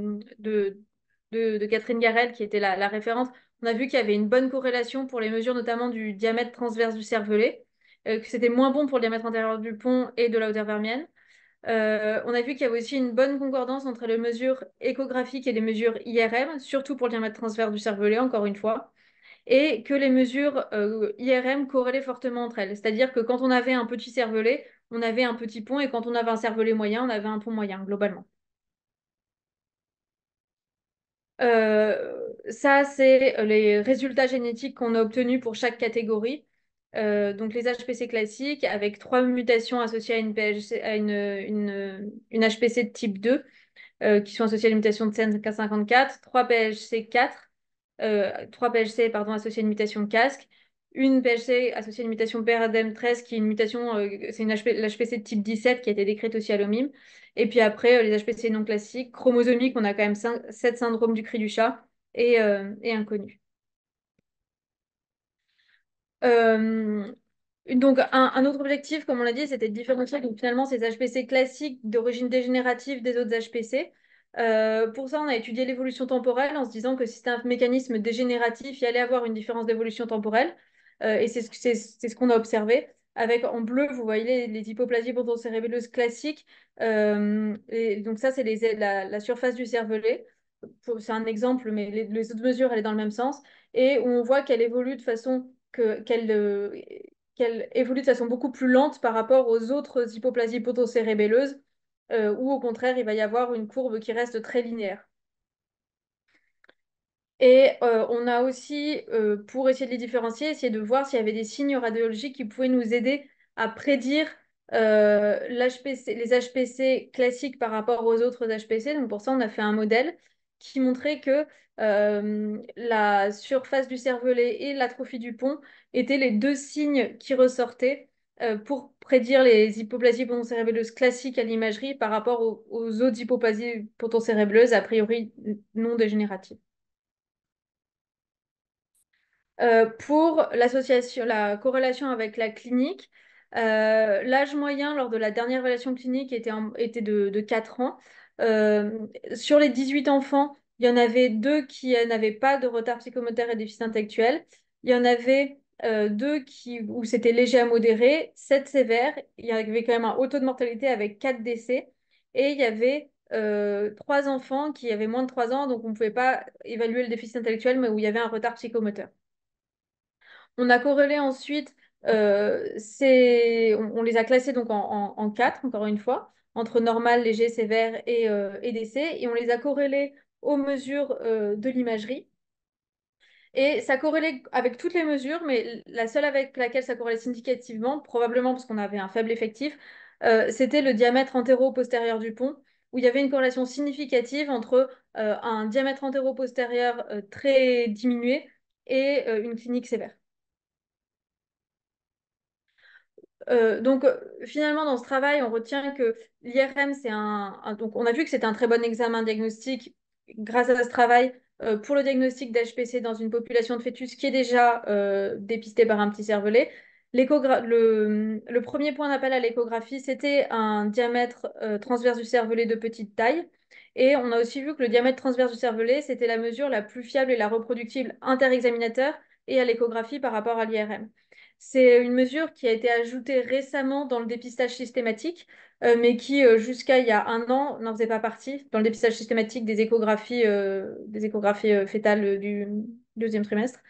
Speaker 4: de Catherine Garel, qui était la référente, on a vu qu'il y avait une bonne corrélation pour les mesures notamment du diamètre transverse du cervelet, que c'était moins bon pour le diamètre intérieur du pont et de la hauteur vermienne. On a vu qu'il y avait aussi une bonne concordance entre les mesures échographiques et les mesures IRM, surtout pour le diamètre transverse du cervelet, encore une fois, et que les mesures IRM corrélaient fortement entre elles. C'est-à-dire que quand on avait un petit cervelet, on avait un petit pont, et quand on avait un cervelet moyen, on avait un pont moyen, globalement. Ça, c'est les résultats génétiques qu'on a obtenus pour chaque catégorie. Donc les HPC classiques, avec 3 mutations associées à une HPC de type 2, qui sont associées à une mutation de CNK54, 3 PHC 4, 3 PHC pardon, associées à une mutation de casque, une PHC associée à une mutation PRDM13, qui est une mutation, c'est l'HPC de type 17 qui a été décrite aussi à l'OMIM. Et puis après, les HPC non classiques, chromosomiques, on a quand même 7 syndromes du cri du chat et inconnus. Euh, donc, un autre objectif, comme on l'a dit, c'était de différencier donc, finalement ces HPC classiques d'origine dégénérative des autres HPC. Pour ça, on a étudié l'évolution temporelle en se disant que si c'était un mécanisme dégénératif, il y allait avoir une différence d'évolution temporelle. Et c'est ce qu'on a observé. Avec en bleu, vous voyez les hypoplasies pontoncérébelleuses classiques. Et donc ça, c'est la surface du cervelet. C'est un exemple, mais les autres mesures, elles sont dans le même sens. Et où on voit qu'elle évolue de façon qu'elle évolue de façon beaucoup plus lente par rapport aux autres hypoplasies pontocérébelleuses, où au contraire, il va y avoir une courbe qui reste très linéaire. Et on a aussi, pour essayer de les différencier, essayé de voir s'il y avait des signes radiologiques qui pouvaient nous aider à prédire les HPC classiques par rapport aux autres HPC. Donc pour ça, on a fait un modèle qui montrait que la surface du cervelet et l'atrophie du pont étaient les deux signes qui ressortaient pour prédire les hypoplasies pontocérébelleuses classiques à l'imagerie par rapport aux autres hypoplasies pontocérébelleuses a priori non dégénératives. Pour la corrélation avec la clinique, l'âge moyen lors de la dernière évaluation clinique était de 4 ans. Sur les 18 enfants, il y en avait 2 qui n'avaient pas de retard psychomoteur et déficit intellectuel. Il y en avait 2 où c'était léger à modéré, 7 sévères. Il y avait quand même un haut taux de mortalité avec 4 décès. Et il y avait 3 enfants qui avaient moins de 3 ans, donc on ne pouvait pas évaluer le déficit intellectuel, mais où il y avait un retard psychomoteur. On a corrélé ensuite, on les a classés donc en 4, encore une fois, entre normal, léger, sévère et décès, et on les a corrélés aux mesures de l'imagerie. Et ça corrélait avec toutes les mesures, mais la seule avec laquelle ça corrélait significativement, probablement parce qu'on avait un faible effectif, c'était le diamètre antéro-postérieur du pont, où il y avait une corrélation significative entre un diamètre antéro-postérieur très diminué et une clinique sévère. Donc finalement dans ce travail, on retient que l'IRM, donc on a vu que c'était un très bon examen diagnostique grâce à ce travail pour le diagnostic d'HPC dans une population de fœtus qui est déjà dépistée par un petit cervelet. Le premier point d'appel à l'échographie, c'était un diamètre transverse du cervelet de petite taille. Et on a aussi vu que le diamètre transverse du cervelet, c'était la mesure la plus fiable et la reproductible interexaminateur et à l'échographie par rapport à l'IRM. C'est une mesure qui a été ajoutée récemment dans le dépistage systématique, mais qui, jusqu'à il y a un an, n'en faisait pas partie dans le dépistage systématique des échographies fœtales du deuxième trimestre.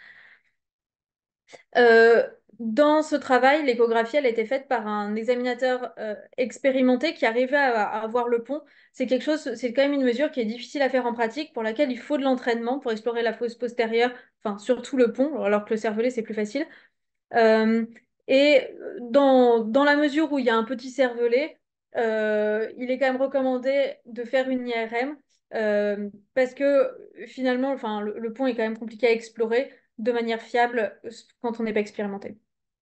Speaker 4: Euh, Dans ce travail, l'échographie, elle a été faite par un examinateur expérimenté qui arrivait à voir le pont. C'est quand même une mesure qui est difficile à faire en pratique, pour laquelle il faut de l'entraînement pour explorer la fosse postérieure, enfin surtout le pont, alors que le cervelet, c'est plus facile. Euh, et dans la mesure où il y a un petit cervelet, il est quand même recommandé de faire une IRM parce que finalement, enfin, le pont est quand même compliqué à explorer de manière fiable quand on n'est pas expérimenté.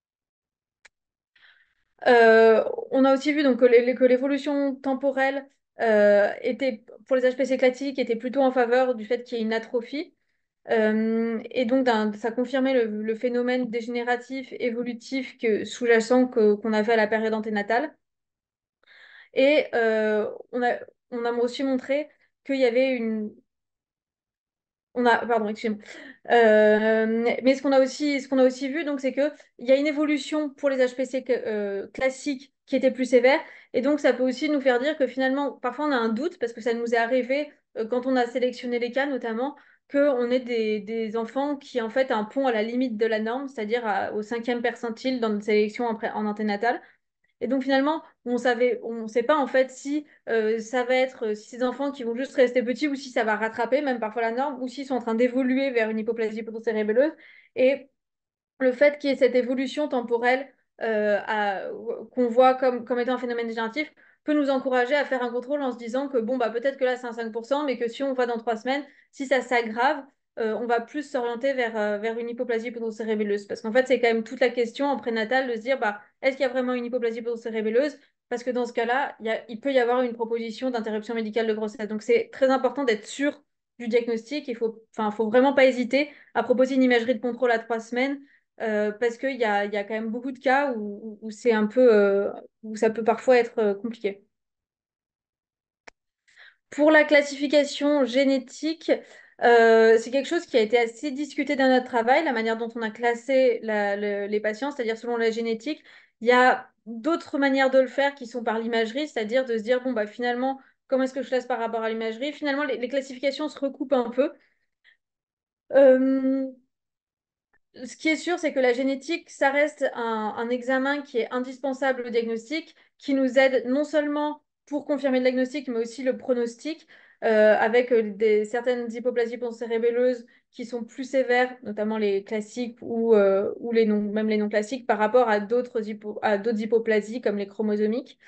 Speaker 4: On a aussi vu donc, que l'évolution temporelle pour les HPC classiques était plutôt en faveur du fait qu'il y ait une atrophie. Et donc, ça confirmait le phénomène dégénératif évolutif sous-jacent qu'on avait à la période anténatale. Et on a aussi montré qu'il y avait pardon, excusez-moi. Mais ce qu'on a aussi vu, donc, c'est qu'il y a une évolution pour les HPC classiques qui étaient plus sévères. Et donc, ça peut aussi nous faire dire que finalement, parfois, on a un doute parce que ça nous est arrivé quand on a sélectionné les cas, notamment, qu'on ait des enfants qui, en fait, ont un pont à la limite de la norme, c'est-à-dire au 5e percentile dans notre sélection en anténatale. Et donc finalement, on sait pas en fait si ça va être si ces enfants qui vont juste rester petits ou si ça va rattraper même parfois la norme ou s'ils sont en train d'évoluer vers une hypoplasie pontocérébelleuse. Et le fait qu'il y ait cette évolution temporelle qu'on voit comme étant un phénomène dégénératif peut nous encourager à faire un contrôle en se disant que bon, bah, peut-être que là, c'est un 5%, mais que si on va dans 3 semaines, si ça s'aggrave, on va plus s'orienter vers une hypoplasie pontocérébelleuse. Parce qu'en fait, c'est quand même toute la question en prénatal de se dire, bah, est-ce qu'il y a vraiment une hypoplasie pontocérébelleuse? Parce que dans ce cas-là, il peut y avoir une proposition d'interruption médicale de grossesse. Donc, c'est très important d'être sûr du diagnostic. Faut vraiment pas hésiter à proposer une imagerie de contrôle à 3 semaines parce qu'il y a quand même beaucoup de cas où c'est un peu, où ça peut parfois être compliqué. Pour la classification génétique, c'est quelque chose qui a été assez discuté dans notre travail, la manière dont on a classé les patients, c'est-à-dire selon la génétique. Il y a d'autres manières de le faire qui sont par l'imagerie, c'est-à-dire de se dire, bon, bah, finalement, comment est-ce que je classe par rapport à l'imagerie? Finalement, les classifications se recoupent un peu. Euh, Ce qui est sûr, c'est que la génétique, ça reste un examen qui est indispensable au diagnostic, qui nous aide non seulement pour confirmer le diagnostic, mais aussi le pronostic, avec certaines hypoplasies poncérébelleuses qui sont plus sévères, notamment les classiques ou les non, même les non classiques, par rapport à d'autres hypoplasies comme les chromosomiques.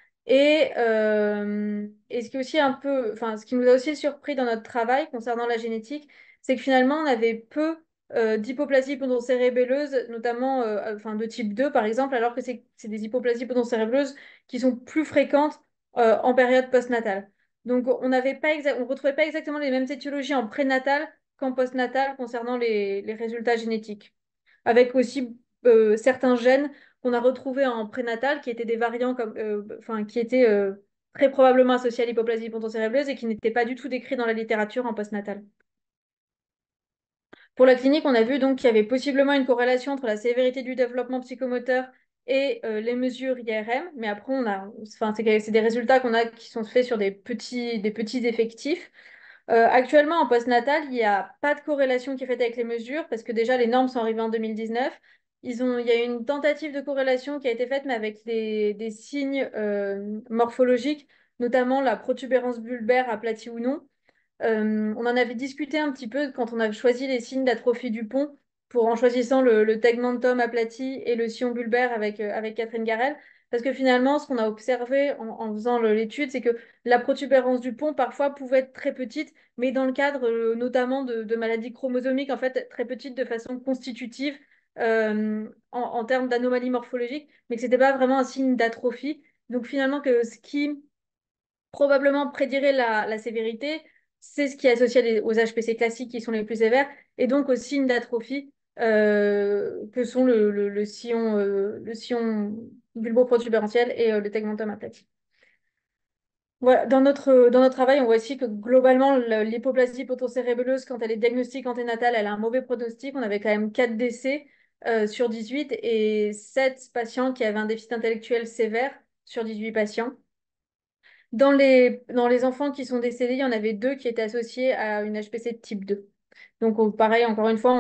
Speaker 4: Et ce qui est aussi un peu, enfin, ce qui nous a aussi surpris dans notre travail concernant la génétique, c'est que finalement, on avait peu d'hypoplasie pontoncérébelleuse, notamment enfin, de type 2 par exemple, alors que c'est des hypoplasies pontoncérébelleuses qui sont plus fréquentes en période postnatale. Donc, on retrouvait pas exactement les mêmes étiologies en prénatal qu'en postnatal concernant les résultats génétiques, avec aussi certains gènes qu'on a retrouvés en prénatal qui étaient des variants enfin, qui étaient très probablement associés à l'hypoplasie pontocérébelleuse et qui n'étaient pas du tout décrits dans la littérature en postnatal. Pour la clinique, on a vu donc qu'il y avait possiblement une corrélation entre la sévérité du développement psychomoteur et les mesures IRM, mais après, enfin, c'est des résultats qu'on a qui sont faits sur des petits effectifs. Actuellement, en postnatal, il n'y a pas de corrélation qui est faite avec les mesures parce que déjà, les normes sont arrivées en 2019. Il y a une tentative de corrélation qui a été faite, mais avec des signes morphologiques, notamment la protubérance bulbaire aplatie ou non. On en avait discuté un petit peu quand on a choisi les signes d'atrophie du pont, en choisissant le tegmentum aplati et le sillon bulbaire avec Catherine Garel. Parce que finalement, ce qu'on a observé en faisant l'étude, c'est que la protubérance du pont, parfois, pouvait être très petite, mais dans le cadre notamment de maladies chromosomiques, en fait, très petite de façon constitutive en termes d'anomalies morphologiques, mais que ce n'était pas vraiment un signe d'atrophie. Donc finalement, que ce qui probablement prédirait la sévérité, c'est ce qui est associé aux HPC classiques qui sont les plus sévères, et donc aux signes d'atrophie que sont le sillon bulboprotubérantiel et le tegmentum aplati. Voilà. Dans notre travail, on voit aussi que globalement, l'hypoplasie potocérébelleuse, quand elle est diagnostiquée anténatale, elle a un mauvais pronostic. On avait quand même 4 décès sur 18 et 7 patients qui avaient un déficit intellectuel sévère sur 18 patients. Dans les enfants qui sont décédés, il y en avait 2 qui étaient associés à une HPC de type 2. Donc, pareil, encore une fois,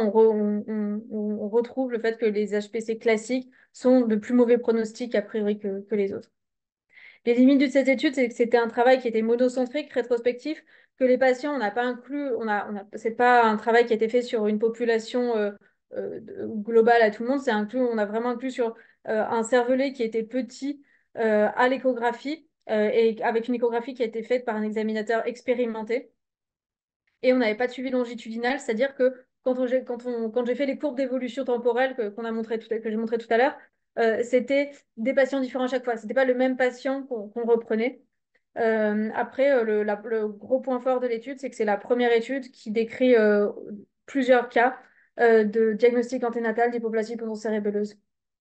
Speaker 4: on retrouve le fait que les HPC classiques sont de plus mauvais pronostics a priori que les autres. Les limites de cette étude, c'est que c'était un travail qui était monocentrique, rétrospectif, que les patients, on n'a pas inclus, c'est pas un travail qui a été fait sur une population globale à tout le monde, on a vraiment inclus sur un cervelet qui était petit à l'échographie et avec une échographie qui a été faite par un examinateur expérimenté. Et on n'avait pas de suivi longitudinal, c'est-à-dire que quand j'ai fait les courbes d'évolution temporelle que j'ai montré tout à l'heure, c'était des patients différents à chaque fois. Ce n'était pas le même patient qu'on reprenait. Après, le gros point fort de l'étude, c'est que c'est la première étude qui décrit plusieurs cas de diagnostic anténatal d'hypoplasie pontoncérébelleuse.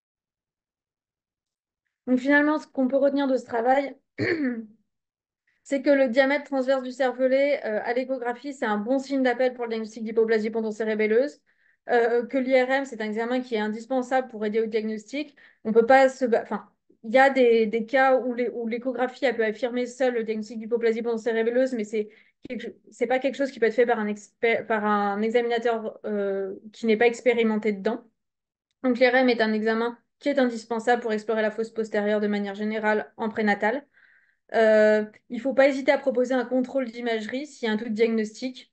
Speaker 4: Donc finalement, ce qu'on peut retenir de ce travail, c'est que le diamètre transverse du cervelet à l'échographie, c'est un bon signe d'appel pour le diagnostic d'hypoplasie pontoncérébelleuse. Que l'IRM, c'est un examen qui est indispensable pour aider au diagnostic. On peut pas enfin, il y a des cas où l'échographie elle peut affirmer seule le diagnostic d'hypoplasie pontoncérébelleuse, mais c'est pas quelque chose qui peut être fait par un examinateur qui n'est pas expérimenté dedans. Donc l'IRM est un examen qui est indispensable pour explorer la fosse postérieure de manière générale en prénatal. Il ne faut pas hésiter à proposer un contrôle d'imagerie s'il y a un doute diagnostique.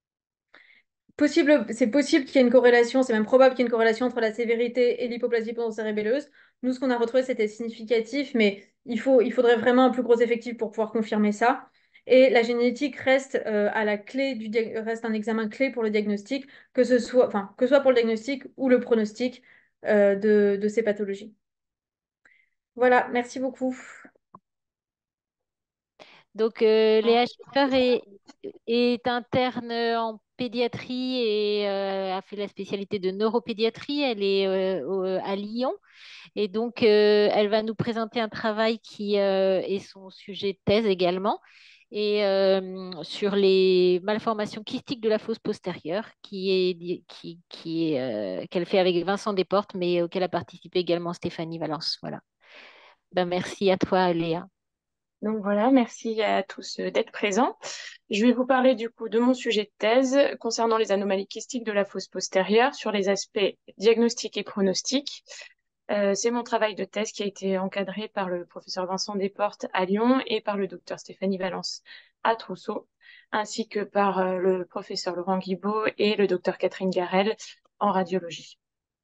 Speaker 4: C'est possible qu'il y ait une corrélation, c'est même probable qu'il y ait une corrélation entre la sévérité et l'hypoplasie pontoncérébelleuse. Nous, ce qu'on a retrouvé, c'était significatif, mais il faudrait vraiment un plus gros effectif pour pouvoir confirmer ça. Et la génétique reste reste un examen clé pour le diagnostic, que ce soit pour le diagnostic ou le pronostic de ces pathologies. Voilà, merci beaucoup.
Speaker 2: Donc, Léa Schiffer est interne en pédiatrie et a fait la spécialité de neuropédiatrie. Elle est à Lyon. Et donc, elle va nous présenter un travail qui est son sujet de thèse également, et sur les malformations kystiques de la fosse postérieure, qu'elle fait avec Vincent Desportes, mais auquel a participé également Stéphanie Valence. Voilà. Ben, merci à toi, Léa.
Speaker 5: Donc voilà, merci à tous d'être présents. Je vais vous parler du coup de mon sujet de thèse concernant les anomalies kystiques de la fosse postérieure sur les aspects diagnostiques et pronostiques. C'est mon travail de thèse qui a été encadré par le professeur Vincent Desportes à Lyon et par le docteur Stéphanie Valence à Trousseau, ainsi que par le professeur Laurent Guibaud et le docteur Catherine Garel en radiologie.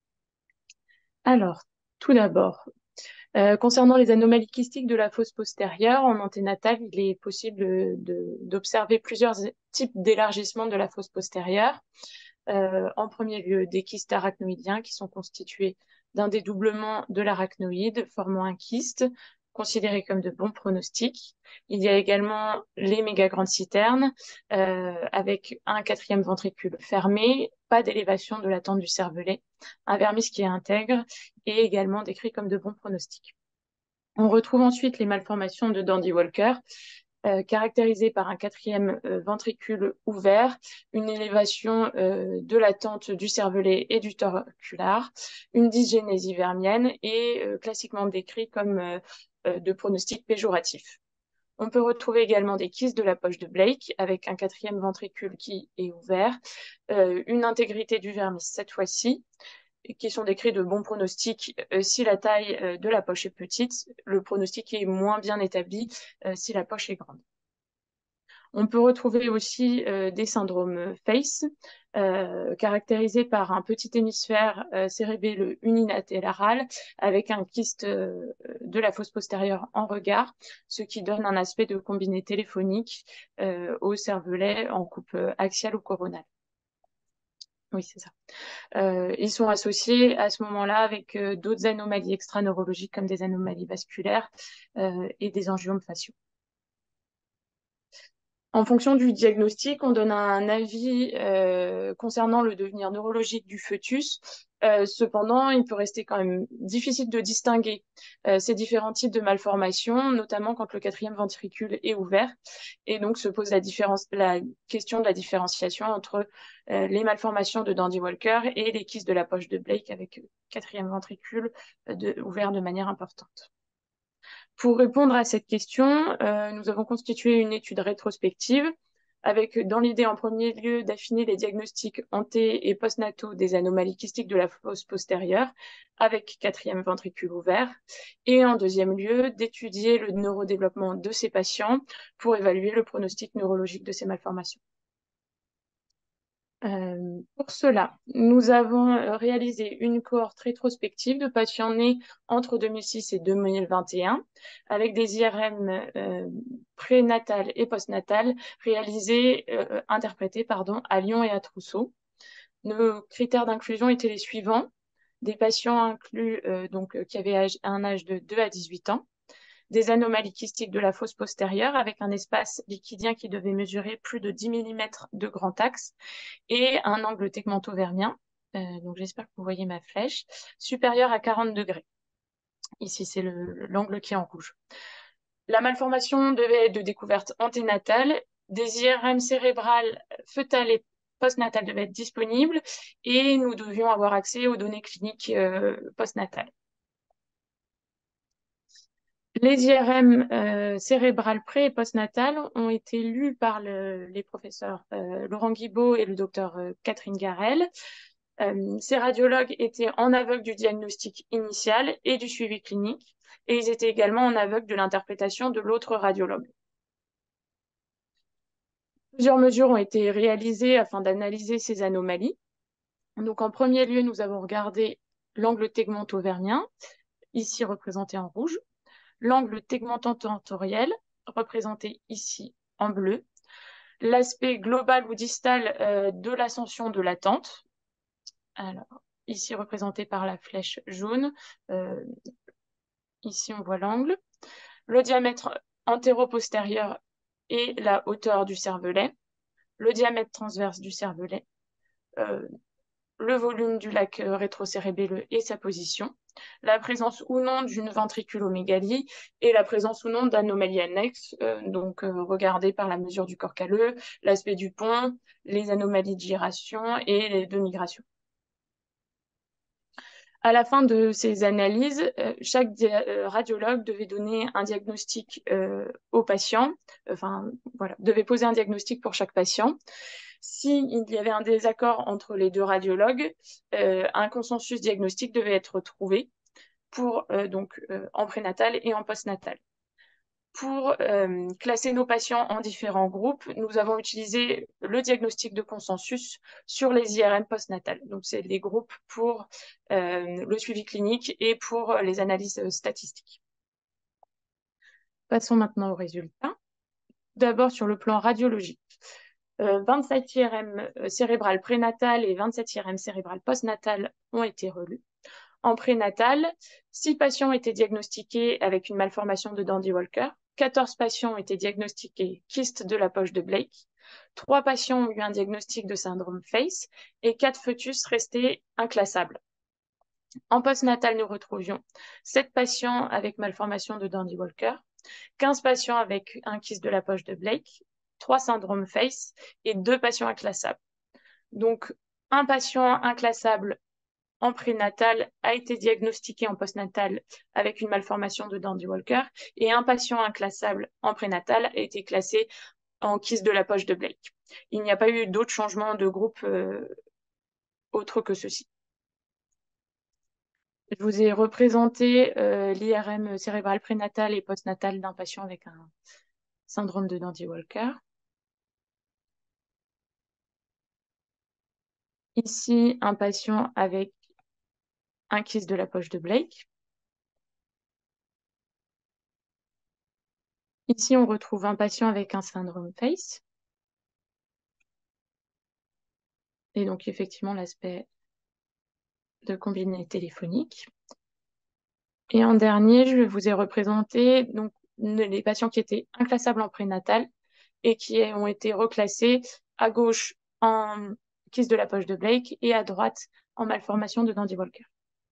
Speaker 5: Alors, tout d'abord, concernant les anomalies kystiques de la fosse postérieure, en anténatal, il est possible d'observer plusieurs types d'élargissement de la fosse postérieure. En premier lieu, des kystes arachnoïdiens qui sont constitués d'un dédoublement de l'arachnoïde formant un kyste, considéré comme de bons pronostics. Il y a également les mégagrandes citernes avec un quatrième ventricule fermé, pas d'élévation de la tente du cervelet, un vermis qui est intègre et également décrit comme de bons pronostics. On retrouve ensuite les malformations de Dandy-Walker, caractérisées par un quatrième ventricule ouvert, une élévation de la tente du cervelet et du tore oculaire, une dysgénésie vermienne et classiquement décrit comme de pronostic péjoratif. On peut retrouver également des kystes de la poche de Blake avec un quatrième ventricule qui est ouvert, une intégrité du vermis cette fois-ci, qui sont décrits de bons pronostics si la taille de la poche est petite. Le pronostic est moins bien établi si la poche est grande. On peut retrouver aussi des syndromes FACE, caractérisés par un petit hémisphère cérébelleux unilatéral avec un kyste de la fosse postérieure en regard, ce qui donne un aspect de combiné téléphonique au cervelet en coupe axiale ou coronale. Oui, c'est ça. Ils sont associés à ce moment-là avec d'autres anomalies extraneurologiques comme des anomalies vasculaires et des angiomes faciaux. En fonction du diagnostic, on donne un avis concernant le devenir neurologique du fœtus. Cependant, il peut rester quand même difficile de distinguer ces différents types de malformations, notamment quand le quatrième ventricule est ouvert. Et donc se pose la question de la différenciation entre les malformations de Dandy-Walker et les kystes de la poche de Blake avec quatrième ventricule ouvert de manière importante. Pour répondre à cette question, nous avons constitué une étude rétrospective avec, dans l'idée en premier lieu, d'affiner les diagnostics anté- et postnataux des anomalies kystiques de la fosse postérieure avec quatrième ventricule ouvert, et en deuxième lieu, d'étudier le neurodéveloppement de ces patients pour évaluer le pronostic neurologique de ces malformations. Pour cela, nous avons réalisé une cohorte rétrospective de patients nés entre 2006 et 2021 avec des IRM prénatales et postnatales interprétés à Lyon et à Trousseau. Nos critères d'inclusion étaient les suivants: des patients inclus qui avaient un âge de 2 à 18 ans, des anomalies kystiques de la fosse postérieure avec un espace liquidien qui devait mesurer plus de 10 mm de grand axe et un angle tegmento-vermien, donc j'espère que vous voyez ma flèche, supérieur à 40 degrés. Ici, c'est l'angle qui est en rouge. La malformation devait être de découverte anténatale, des IRM cérébrales, fœtales et postnatales devaient être disponibles et nous devions avoir accès aux données cliniques postnatales. Les IRM cérébrales pré- et postnatales ont été lus par les professeurs Laurent Guibaud et le docteur Catherine Garel. Ces radiologues étaient en aveugle du diagnostic initial et du suivi clinique, et ils étaient également en aveugle de l'interprétation de l'autre radiologue. Plusieurs mesures ont été réalisées afin d'analyser ces anomalies. Donc, en premier lieu, nous avons regardé l'angle tegmento-vernien, ici représenté en rouge, l'angle tegmento-tentoriel, représenté ici en bleu, l'aspect global ou distal de l'ascension de la tente, alors ici représenté par la flèche jaune, ici on voit l'angle, le diamètre antéro-postérieur et la hauteur du cervelet, le diamètre transverse du cervelet, le volume du lac rétrocérébelleux et sa position, la présence ou non d'une ventriculomégalie et la présence ou non d'anomalies annexes, regardées par la mesure du corps calleux, l'aspect du pont, les anomalies de giration et de migration. À la fin de ces analyses, chaque radiologue devait donner un diagnostic au patient, devait poser un diagnostic pour chaque patient. S'il y avait un désaccord entre les deux radiologues, un consensus diagnostique devait être trouvé en prénatal et en postnatal. Pour classer nos patients en différents groupes, nous avons utilisé le diagnostic de consensus sur les IRM postnatales. Donc, c'est les groupes pour le suivi clinique et pour les analyses statistiques. Passons maintenant aux résultats. D'abord, sur le plan radiologique. 27 IRM cérébrales prénatales et 27 IRM cérébrales postnatales ont été relus. En prénatal, 6 patients étaient diagnostiqués avec une malformation de Dandy-Walker, 14 patients ont été diagnostiqués kyste de la poche de Blake, 3 patients ont eu un diagnostic de syndrome FACE et 4 fœtus restés inclassables. En postnatal, nous retrouvions 7 patients avec malformation de Dandy-Walker, 15 patients avec un kyste de la poche de Blake, 3 syndromes FACE et 2 patients inclassables. Donc, un patient inclassable en prénatal a été diagnostiqué en postnatal avec une malformation de Dandy-Walker et un patient inclassable en prénatal a été classé en kyste de la poche de Blake. Il n'y a pas eu d'autres changements de groupe autres que ceux-ci. Je vous ai représenté l'IRM cérébral prénatal et postnatal d'un patient avec un syndrome de Dandy-Walker. Ici, un patient avec un kyste de la poche de Blake. Ici, on retrouve un patient avec un syndrome FACE. Et donc, effectivement, l'aspect de combiné téléphonique. Et en dernier, je vous ai représenté donc, les patients qui étaient inclassables en prénatal et qui ont été reclassés à gauche en kyste de la poche de Blake et à droite en malformation de Dandy-Walker.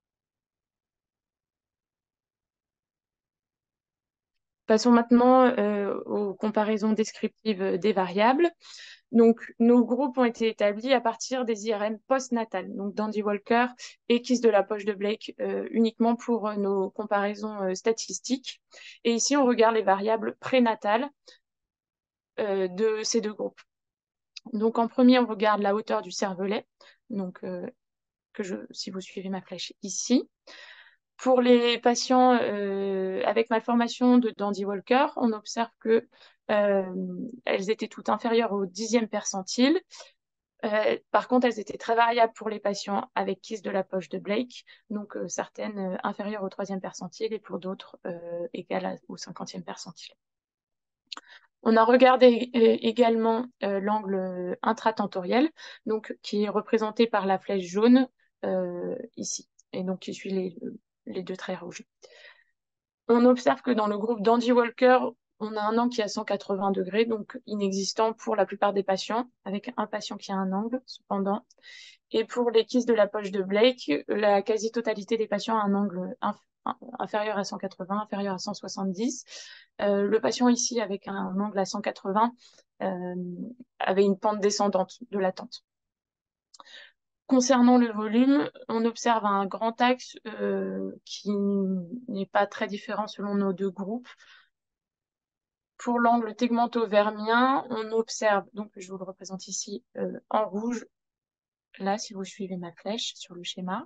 Speaker 5: Passons maintenant aux comparaisons descriptives des variables. Donc, nos groupes ont été établis à partir des IRM postnatales, donc Dandy-Walker et kyste de la poche de Blake uniquement pour nos comparaisons statistiques. Et ici, on regarde les variables prénatales de ces deux groupes. Donc, en premier, on regarde la hauteur du cervelet, donc, si vous suivez ma flèche ici. Pour les patients avec malformation de Dandy-Walker, on observe que elles étaient toutes inférieures au 10e percentile. Par contre, elles étaient très variables pour les patients avec kyste de la poche de Blake, donc certaines inférieures au 3e percentile et pour d'autres égales au 50e percentile. On a regardé également l'angle intratentoriel, donc qui est représenté par la flèche jaune ici, et donc qui suit les deux traits rouges. On observe que dans le groupe Dandy-Walker, on a un angle qui est à 180 degrés, donc inexistant pour la plupart des patients, avec un patient qui a un angle, cependant. Et pour les kystes de la poche de Blake, la quasi-totalité des patients a un angle inférieur à 180, inférieur à 170. Le patient ici, avec un angle à 180, avait une pente descendante de l'attente. Concernant le volume, on observe un grand axe qui n'est pas très différent selon nos deux groupes. Pour l'angle tegmento-vermien, on observe, donc je vous le représente ici en rouge, là si vous suivez ma flèche sur le schéma.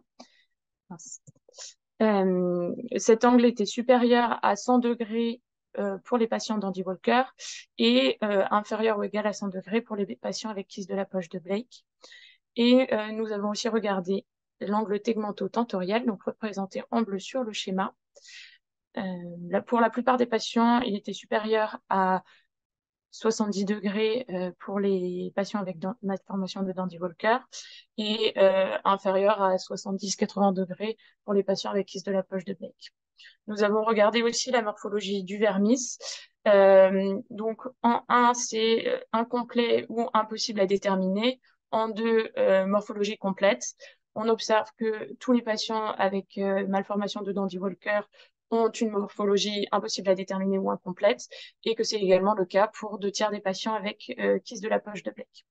Speaker 5: Cet angle était supérieur à 100 degrés pour les patients Dandy-Walker et inférieur ou égal à 100 degrés pour les patients avec kyste de la poche de Blake. Et nous avons aussi regardé l'angle tegmento-tentoriel, donc représenté en bleu sur le schéma. Pour la plupart des patients, il était supérieur à 70 degrés pour les patients avec malformation de Dandy Walker et inférieur à 70-80 degrés pour les patients avec kyste de la poche de Blake. Nous avons regardé aussi la morphologie du vermis. Donc, en 1, c'est incomplet ou impossible à déterminer. En 2, morphologie complète. On observe que tous les patients avec malformation de Dandy Walker ont une morphologie impossible à déterminer ou incomplète, et que c'est également le cas pour 2 tiers des patients avec kyste de la poche de Blake.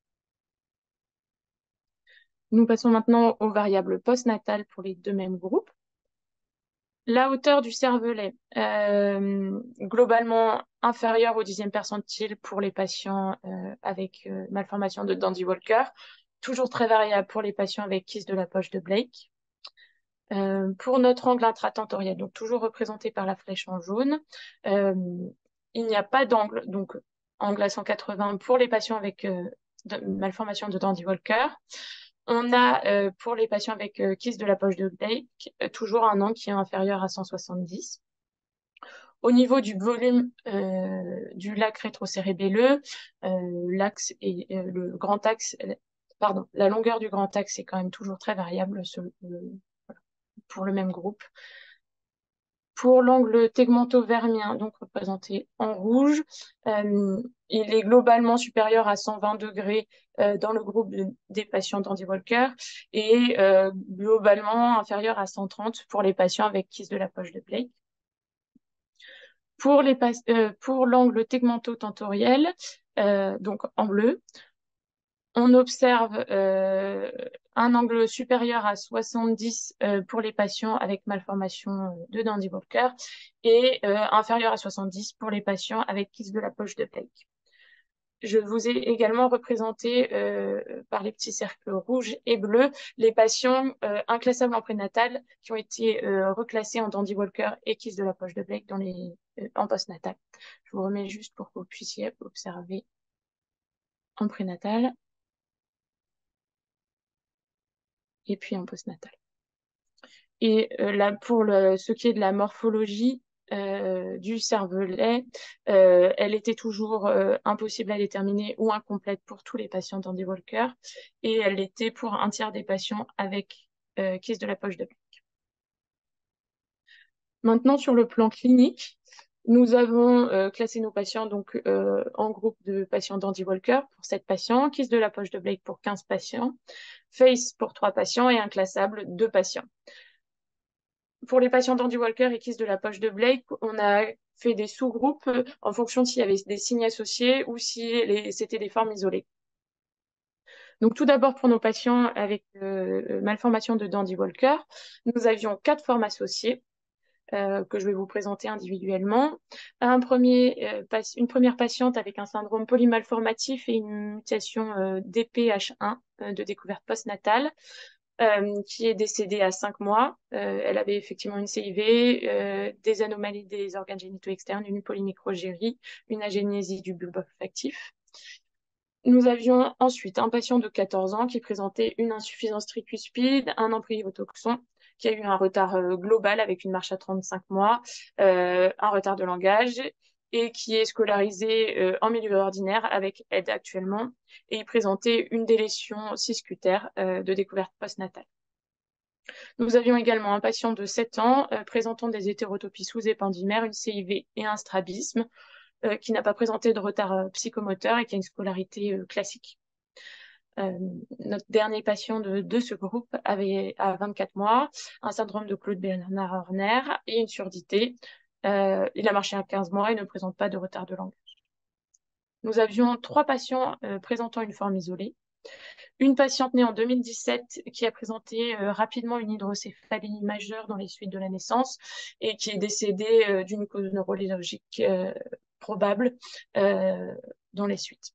Speaker 5: Nous passons maintenant aux variables postnatales pour les 2 mêmes groupes. La hauteur du cervelet, globalement inférieure au 10e percentile pour les patients avec malformation de Dandy Walker, toujours très variable pour les patients avec kyste de la poche de Blake. Pour notre angle intratentoriel, donc toujours représenté par la flèche en jaune, il n'y a pas d'angle, donc angle à 180 pour les patients avec malformation de Dandy Walker. On a, pour les patients avec kyste de la poche de Blake, toujours un angle qui est inférieur à 170. Au niveau du volume du lac rétrocérébelleux, l'axe et le grand axe, pardon, la longueur du grand axe est quand même toujours très variable pour le même groupe. Pour l'angle tegmentovermien, donc représenté en rouge, il est globalement supérieur à 120 degrés dans le groupe des patients Dandy Walker et globalement inférieur à 130 pour les patients avec kyste de la poche de Blake. Pour l'angle tegmentotentoriel, donc en bleu, on observe un angle supérieur à 70 pour les patients avec malformation de Dandy Walker et inférieur à 70 pour les patients avec kyste de la poche de Blake. Je vous ai également représenté par les petits cercles rouges et bleus les patients inclassables en prénatal qui ont été reclassés en Dandy Walker et kyste de la poche de Blake en postnatal. Je vous remets juste pour que vous puissiez observer en prénatal et puis en postnatal. Et là, pour ce qui est de la morphologie du cervelet, elle était toujours impossible à déterminer ou incomplète pour tous les patients Dandy Walker, et elle l'était pour 1 tiers des patients avec kyste de la poche de Blake. Maintenant, sur le plan clinique, nous avons classé nos patients donc, en groupe de patients Dandy Walker pour 7 patients, kyste de la poche de Blake pour 15 patients, FACE pour 3 patients et inclassable 2 patients. Pour les patients Dandy Walker et kyste de la poche de Blake, on a fait des sous-groupes en fonction de s'il y avait des signes associés ou si c'était des formes isolées. Donc tout d'abord pour nos patients avec malformation de Dandy Walker, nous avions 4 formes associées que je vais vous présenter individuellement. Une première patiente avec un syndrome polymalformatif et une mutation DPH1 de découverte postnatale. Qui est décédée à 5 mois. Elle avait effectivement une CIV, des anomalies des organes génitaux externes, une polymicrogérie, une agénésie du bulbe olfactif. Nous avions ensuite un patient de 14 ans qui présentait une insuffisance tricuspide, un embryotoxon, qui a eu un retard global avec une marche à 35 mois, un retard de langage et qui est scolarisé en milieu ordinaire avec aide actuellement. Et il présentait une délétion ciscutaire de découverte postnatale. Nous avions également un patient de 7 ans présentant des hétérotopies sous-épendymères, une CIV et un strabisme, qui n'a pas présenté de retard psychomoteur et qui a une scolarité classique. Notre dernier patient de ce groupe avait à 24 mois un syndrome de Claude Bernard-Horner et une surdité. Il a marché à 15 mois et ne présente pas de retard de langage. Nous avions 3 patients présentant une forme isolée. Une patiente née en 2017 qui a présenté rapidement une hydrocéphalie majeure dans les suites de la naissance et qui est décédée d'une cause neurologique probable dans les suites.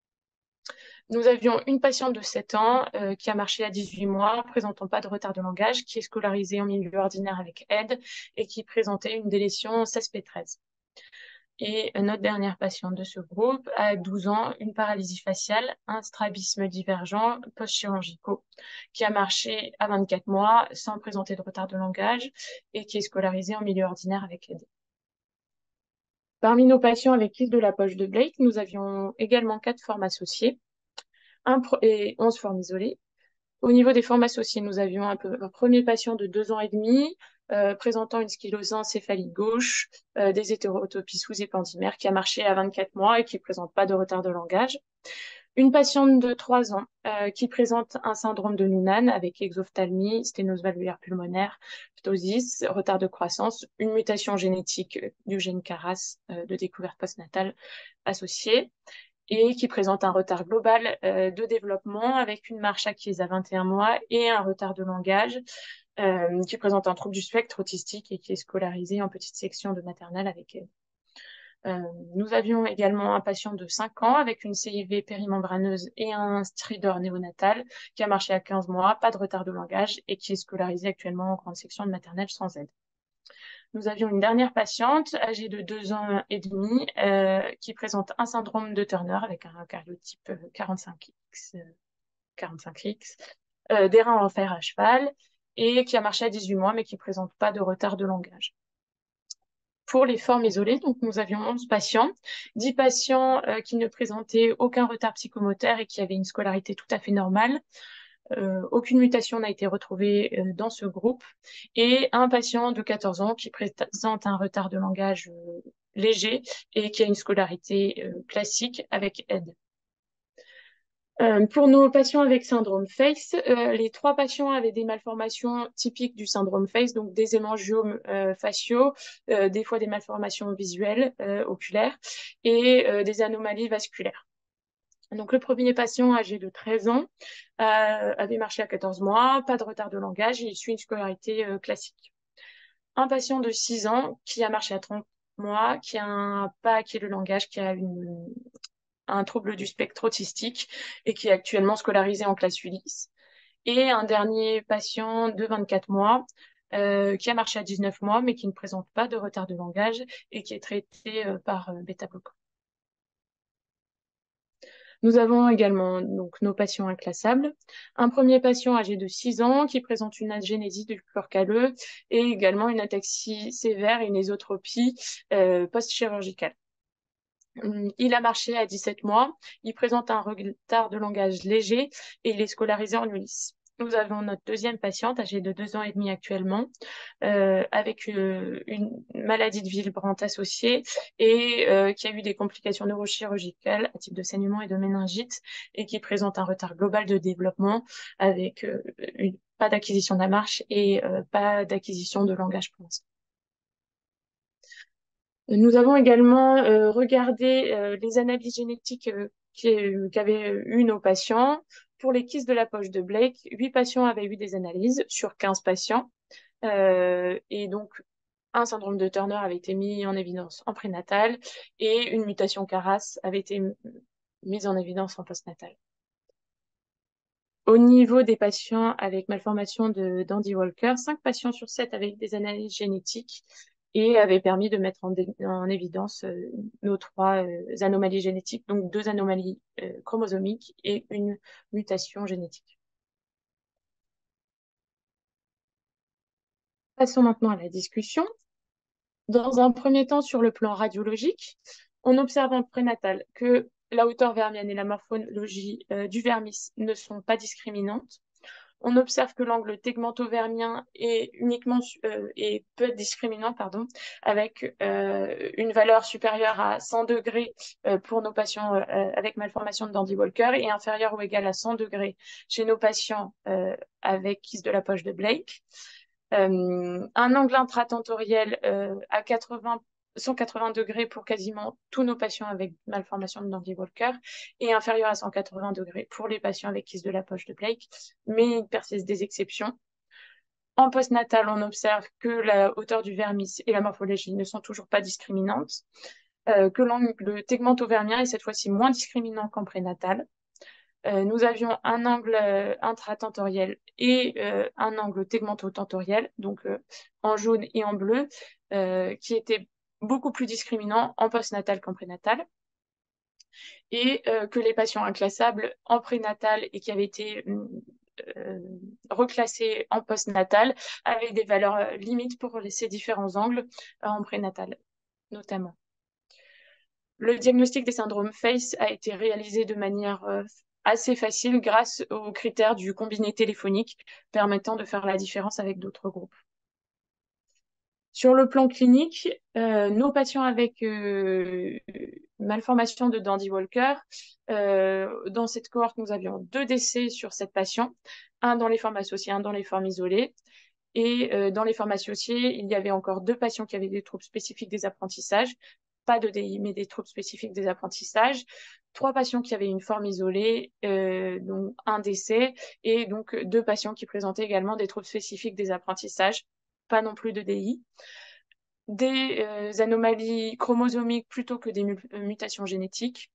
Speaker 5: Nous avions une patiente de 7 ans qui a marché à 18 mois, présentant pas de retard de langage, qui est scolarisée en milieu ordinaire avec aide et qui présentait une délétion CESP13. Et notre dernière patiente de ce groupe a 12 ans, une paralysie faciale, un strabisme divergent post-chirurgicaux, qui a marché à 24 mois sans présenter de retard de langage et qui est scolarisée en milieu ordinaire avec aide. Parmi nos patients avec kyste de la poche de Blake, nous avions également 4 formes associées et 11 formes isolées. Au niveau des formes associées, nous avions un premier patient de 2 ans et demi, présentant une sclérose encéphalique gauche, des hétérotopies sous-épendymères, qui a marché à 24 mois et qui ne présente pas de retard de langage. Une patiente de 3 ans qui présente un syndrome de Noonan avec exophtalmie, sténose valvulaire pulmonaire, ptosis, retard de croissance, une mutation génétique du gène CARAS de découverte postnatale associée, et qui présente un retard global de développement avec une marche acquise à 21 mois et un retard de langage, qui présente un trouble du spectre autistique et qui est scolarisé en petite section de maternelle avec elle. Nous avions également un patient de 5 ans avec une CIV périmembraneuse et un stridor néonatal qui a marché à 15 mois, pas de retard de langage et qui est scolarisé actuellement en grande section de maternelle sans aide. Nous avions une dernière patiente âgée de 2 ans et demi qui présente un syndrome de Turner avec un cariotype 45X, des reins en fer à cheval et qui a marché à 18 mois mais qui ne présente pas de retard de langage. Pour les formes isolées, donc nous avions 11 patients, 10 patients qui ne présentaient aucun retard psychomoteur et qui avaient une scolarité tout à fait normale. Aucune mutation n'a été retrouvée dans ce groupe. Et un patient de 14 ans qui présente un retard de langage léger et qui a une scolarité classique avec aide. Pour nos patients avec syndrome FACE, les 3 patients avaient des malformations typiques du syndrome FACE, donc des hémangiomes faciaux, des fois des malformations visuelles, oculaires, et des anomalies vasculaires. Donc, le premier patient âgé de 13 ans avait marché à 14 mois, pas de retard de langage, et il suit une scolarité classique. Un patient de 6 ans qui a marché à 30 mois, qui a pas acquis le langage, qui a un trouble du spectre autistique et qui est actuellement scolarisé en classe Ulysse. Et un dernier patient de 24 mois qui a marché à 19 mois mais qui ne présente pas de retard de langage et qui est traité par bêta-bloquant. Nous avons également donc nos patients inclassables. Un premier patient âgé de 6 ans qui présente une agénésie du corps calleux et également une ataxie sévère et une ésotropie post-chirurgicale. Il a marché à 17 mois, il présente un retard de langage léger et il est scolarisé en Ulysse. Nous avons notre deuxième patiente âgée de 2 ans et demi actuellement, avec une maladie de Willebrand associée et qui a eu des complications neurochirurgicales à type de saignement et de méningite et qui présente un retard global de développement avec pas d'acquisition de la marche et pas d'acquisition de langage pour l'instant. Nous avons également regardé les analyses génétiques qu'avaient eu nos patients. Pour les kystes de la poche de Blake, 8 patients avaient eu des analyses sur 15 patients. Et donc, un syndrome de Turner avait été mis en évidence en prénatal et une mutation CARAS avait été mise en évidence en postnatal. Au niveau des patients avec malformation d'Andy Walker, 5 patients sur 7 avec des analyses génétiques et avaient permis de mettre en évidence nos 3 anomalies génétiques, donc 2 anomalies chromosomiques et une mutation génétique. Passons maintenant à la discussion. Dans un premier temps, sur le plan radiologique, on observe en prénatal que la hauteur vermienne et la morphologie du vermis ne sont pas discriminantes. On observe que l'angle tegmento-vermien est peu discriminant, avec une valeur supérieure à 100 degrés pour nos patients avec malformation de Dandy Walker et inférieure ou égale à 100 degrés chez nos patients avec kyste de la poche de Blake. Un angle intratentoriel à 180 degrés pour quasiment tous nos patients avec malformation de Dandy Walker et inférieur à 180 degrés pour les patients avec kyste de la poche de Blake, mais il persiste des exceptions. En postnatal, on observe que la hauteur du vermis et la morphologie ne sont toujours pas discriminantes, que l'angle tegmento-vermien est cette fois-ci moins discriminant qu'en prénatal. Nous avions un angle intratentoriel et un angle tegmento-tentoriel, donc en jaune et en bleu, qui étaient beaucoup plus discriminants en postnatal qu'en prénatal. Et que les patients inclassables en prénatal et qui avaient été reclassés en postnatal avaient des valeurs limites pour ces différents angles en prénatal, notamment. Le diagnostic des syndromes FACE a été réalisé de manière assez facile grâce aux critères du combiné téléphonique permettant de faire la différence avec d'autres groupes. Sur le plan clinique, nos patients avec malformation de Dandy-Walker, dans cette cohorte, nous avions 2 décès sur 7 patients, un dans les formes associées, un dans les formes isolées. Et dans les formes associées, il y avait encore 2 patients qui avaient des troubles spécifiques des apprentissages, pas de DI, mais des troubles spécifiques des apprentissages. 3 patients qui avaient une forme isolée, donc un décès, et donc 2 patients qui présentaient également des troubles spécifiques des apprentissages, pas non plus de DI. Des anomalies chromosomiques plutôt que des mutations génétiques.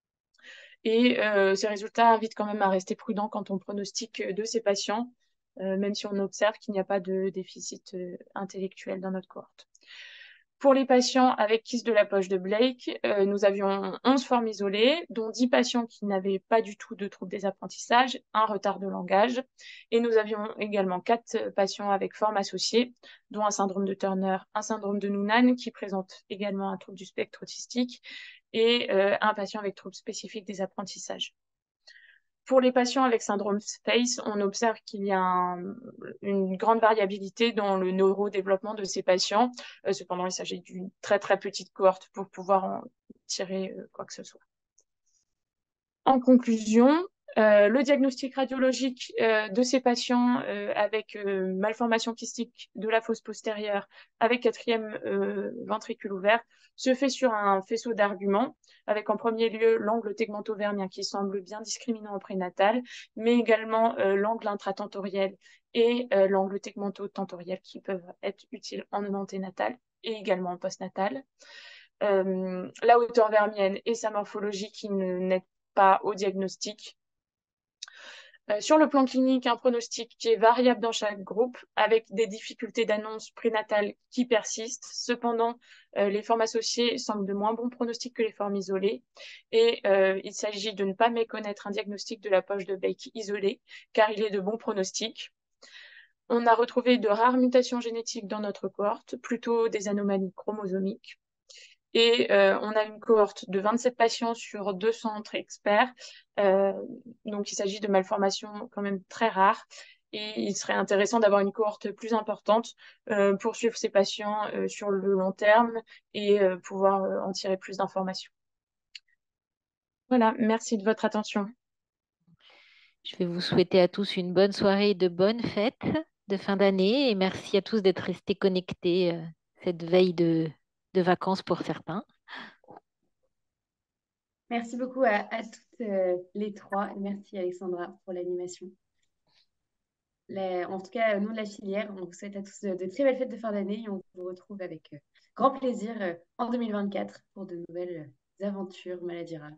Speaker 5: Et ces résultats invitent quand même à rester prudent quand on pronostique de ces patients, même si on observe qu'il n'y a pas de déficit intellectuel dans notre cohorte. Pour les patients avec kyste de la poche de Blake, nous avions 11 formes isolées, dont 10 patients qui n'avaient pas du tout de troubles des apprentissages, un retard de langage. Et nous avions également 4 patients avec formes associées, dont un syndrome de Turner, un syndrome de Noonan, qui présente également un trouble du spectre autistique, et un patient avec troubles spécifiques des apprentissages. Pour les patients avec syndrome FACE, on observe qu'il y a une grande variabilité dans le neurodéveloppement de ces patients. Cependant, il s'agit d'une très très petite cohorte pour pouvoir en tirer quoi que ce soit. En conclusion, le diagnostic radiologique de ces patients avec malformation kystique de la fosse postérieure avec 4e ventricule ouvert se fait sur un faisceau d'arguments, avec en premier lieu l'angle tegmentovernien qui semble bien discriminant au prénatal, mais également l'angle intratentoriel et l'angle tegmentotentoriel qui peuvent être utiles en anténatal et également en postnatal. La hauteur vermienne et sa morphologie qui n'aident pas au diagnostic. Sur le plan clinique, un pronostic qui est variable dans chaque groupe, avec des difficultés d'annonce prénatale qui persistent. Cependant, les formes associées semblent de moins bons pronostics que les formes isolées. Et il s'agit de ne pas méconnaître un diagnostic de la poche de Blake isolé, car il est de bons pronostics. On a retrouvé de rares mutations génétiques dans notre cohorte, plutôt des anomalies chromosomiques. Et on a une cohorte de 27 patients sur 2 centres experts. Donc, il s'agit de malformations quand même très rares. Et il serait intéressant d'avoir une cohorte plus importante pour suivre ces patients sur le long terme et pouvoir en tirer plus d'informations. Voilà, merci de votre attention.
Speaker 6: Je vais vous souhaiter à tous une bonne soirée et de bonnes fêtes de fin d'année. Et merci à tous d'être restés connectés cette veille de vacances pour certains.
Speaker 1: Merci beaucoup à toutes les 3 et merci Alexandra pour l'animation. En tout cas, au nom de la filière, on vous souhaite à tous de très belles fêtes de fin d'année et on vous retrouve avec grand plaisir en 2024 pour de nouvelles aventures maladies rares.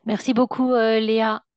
Speaker 6: Merci beaucoup, Léa.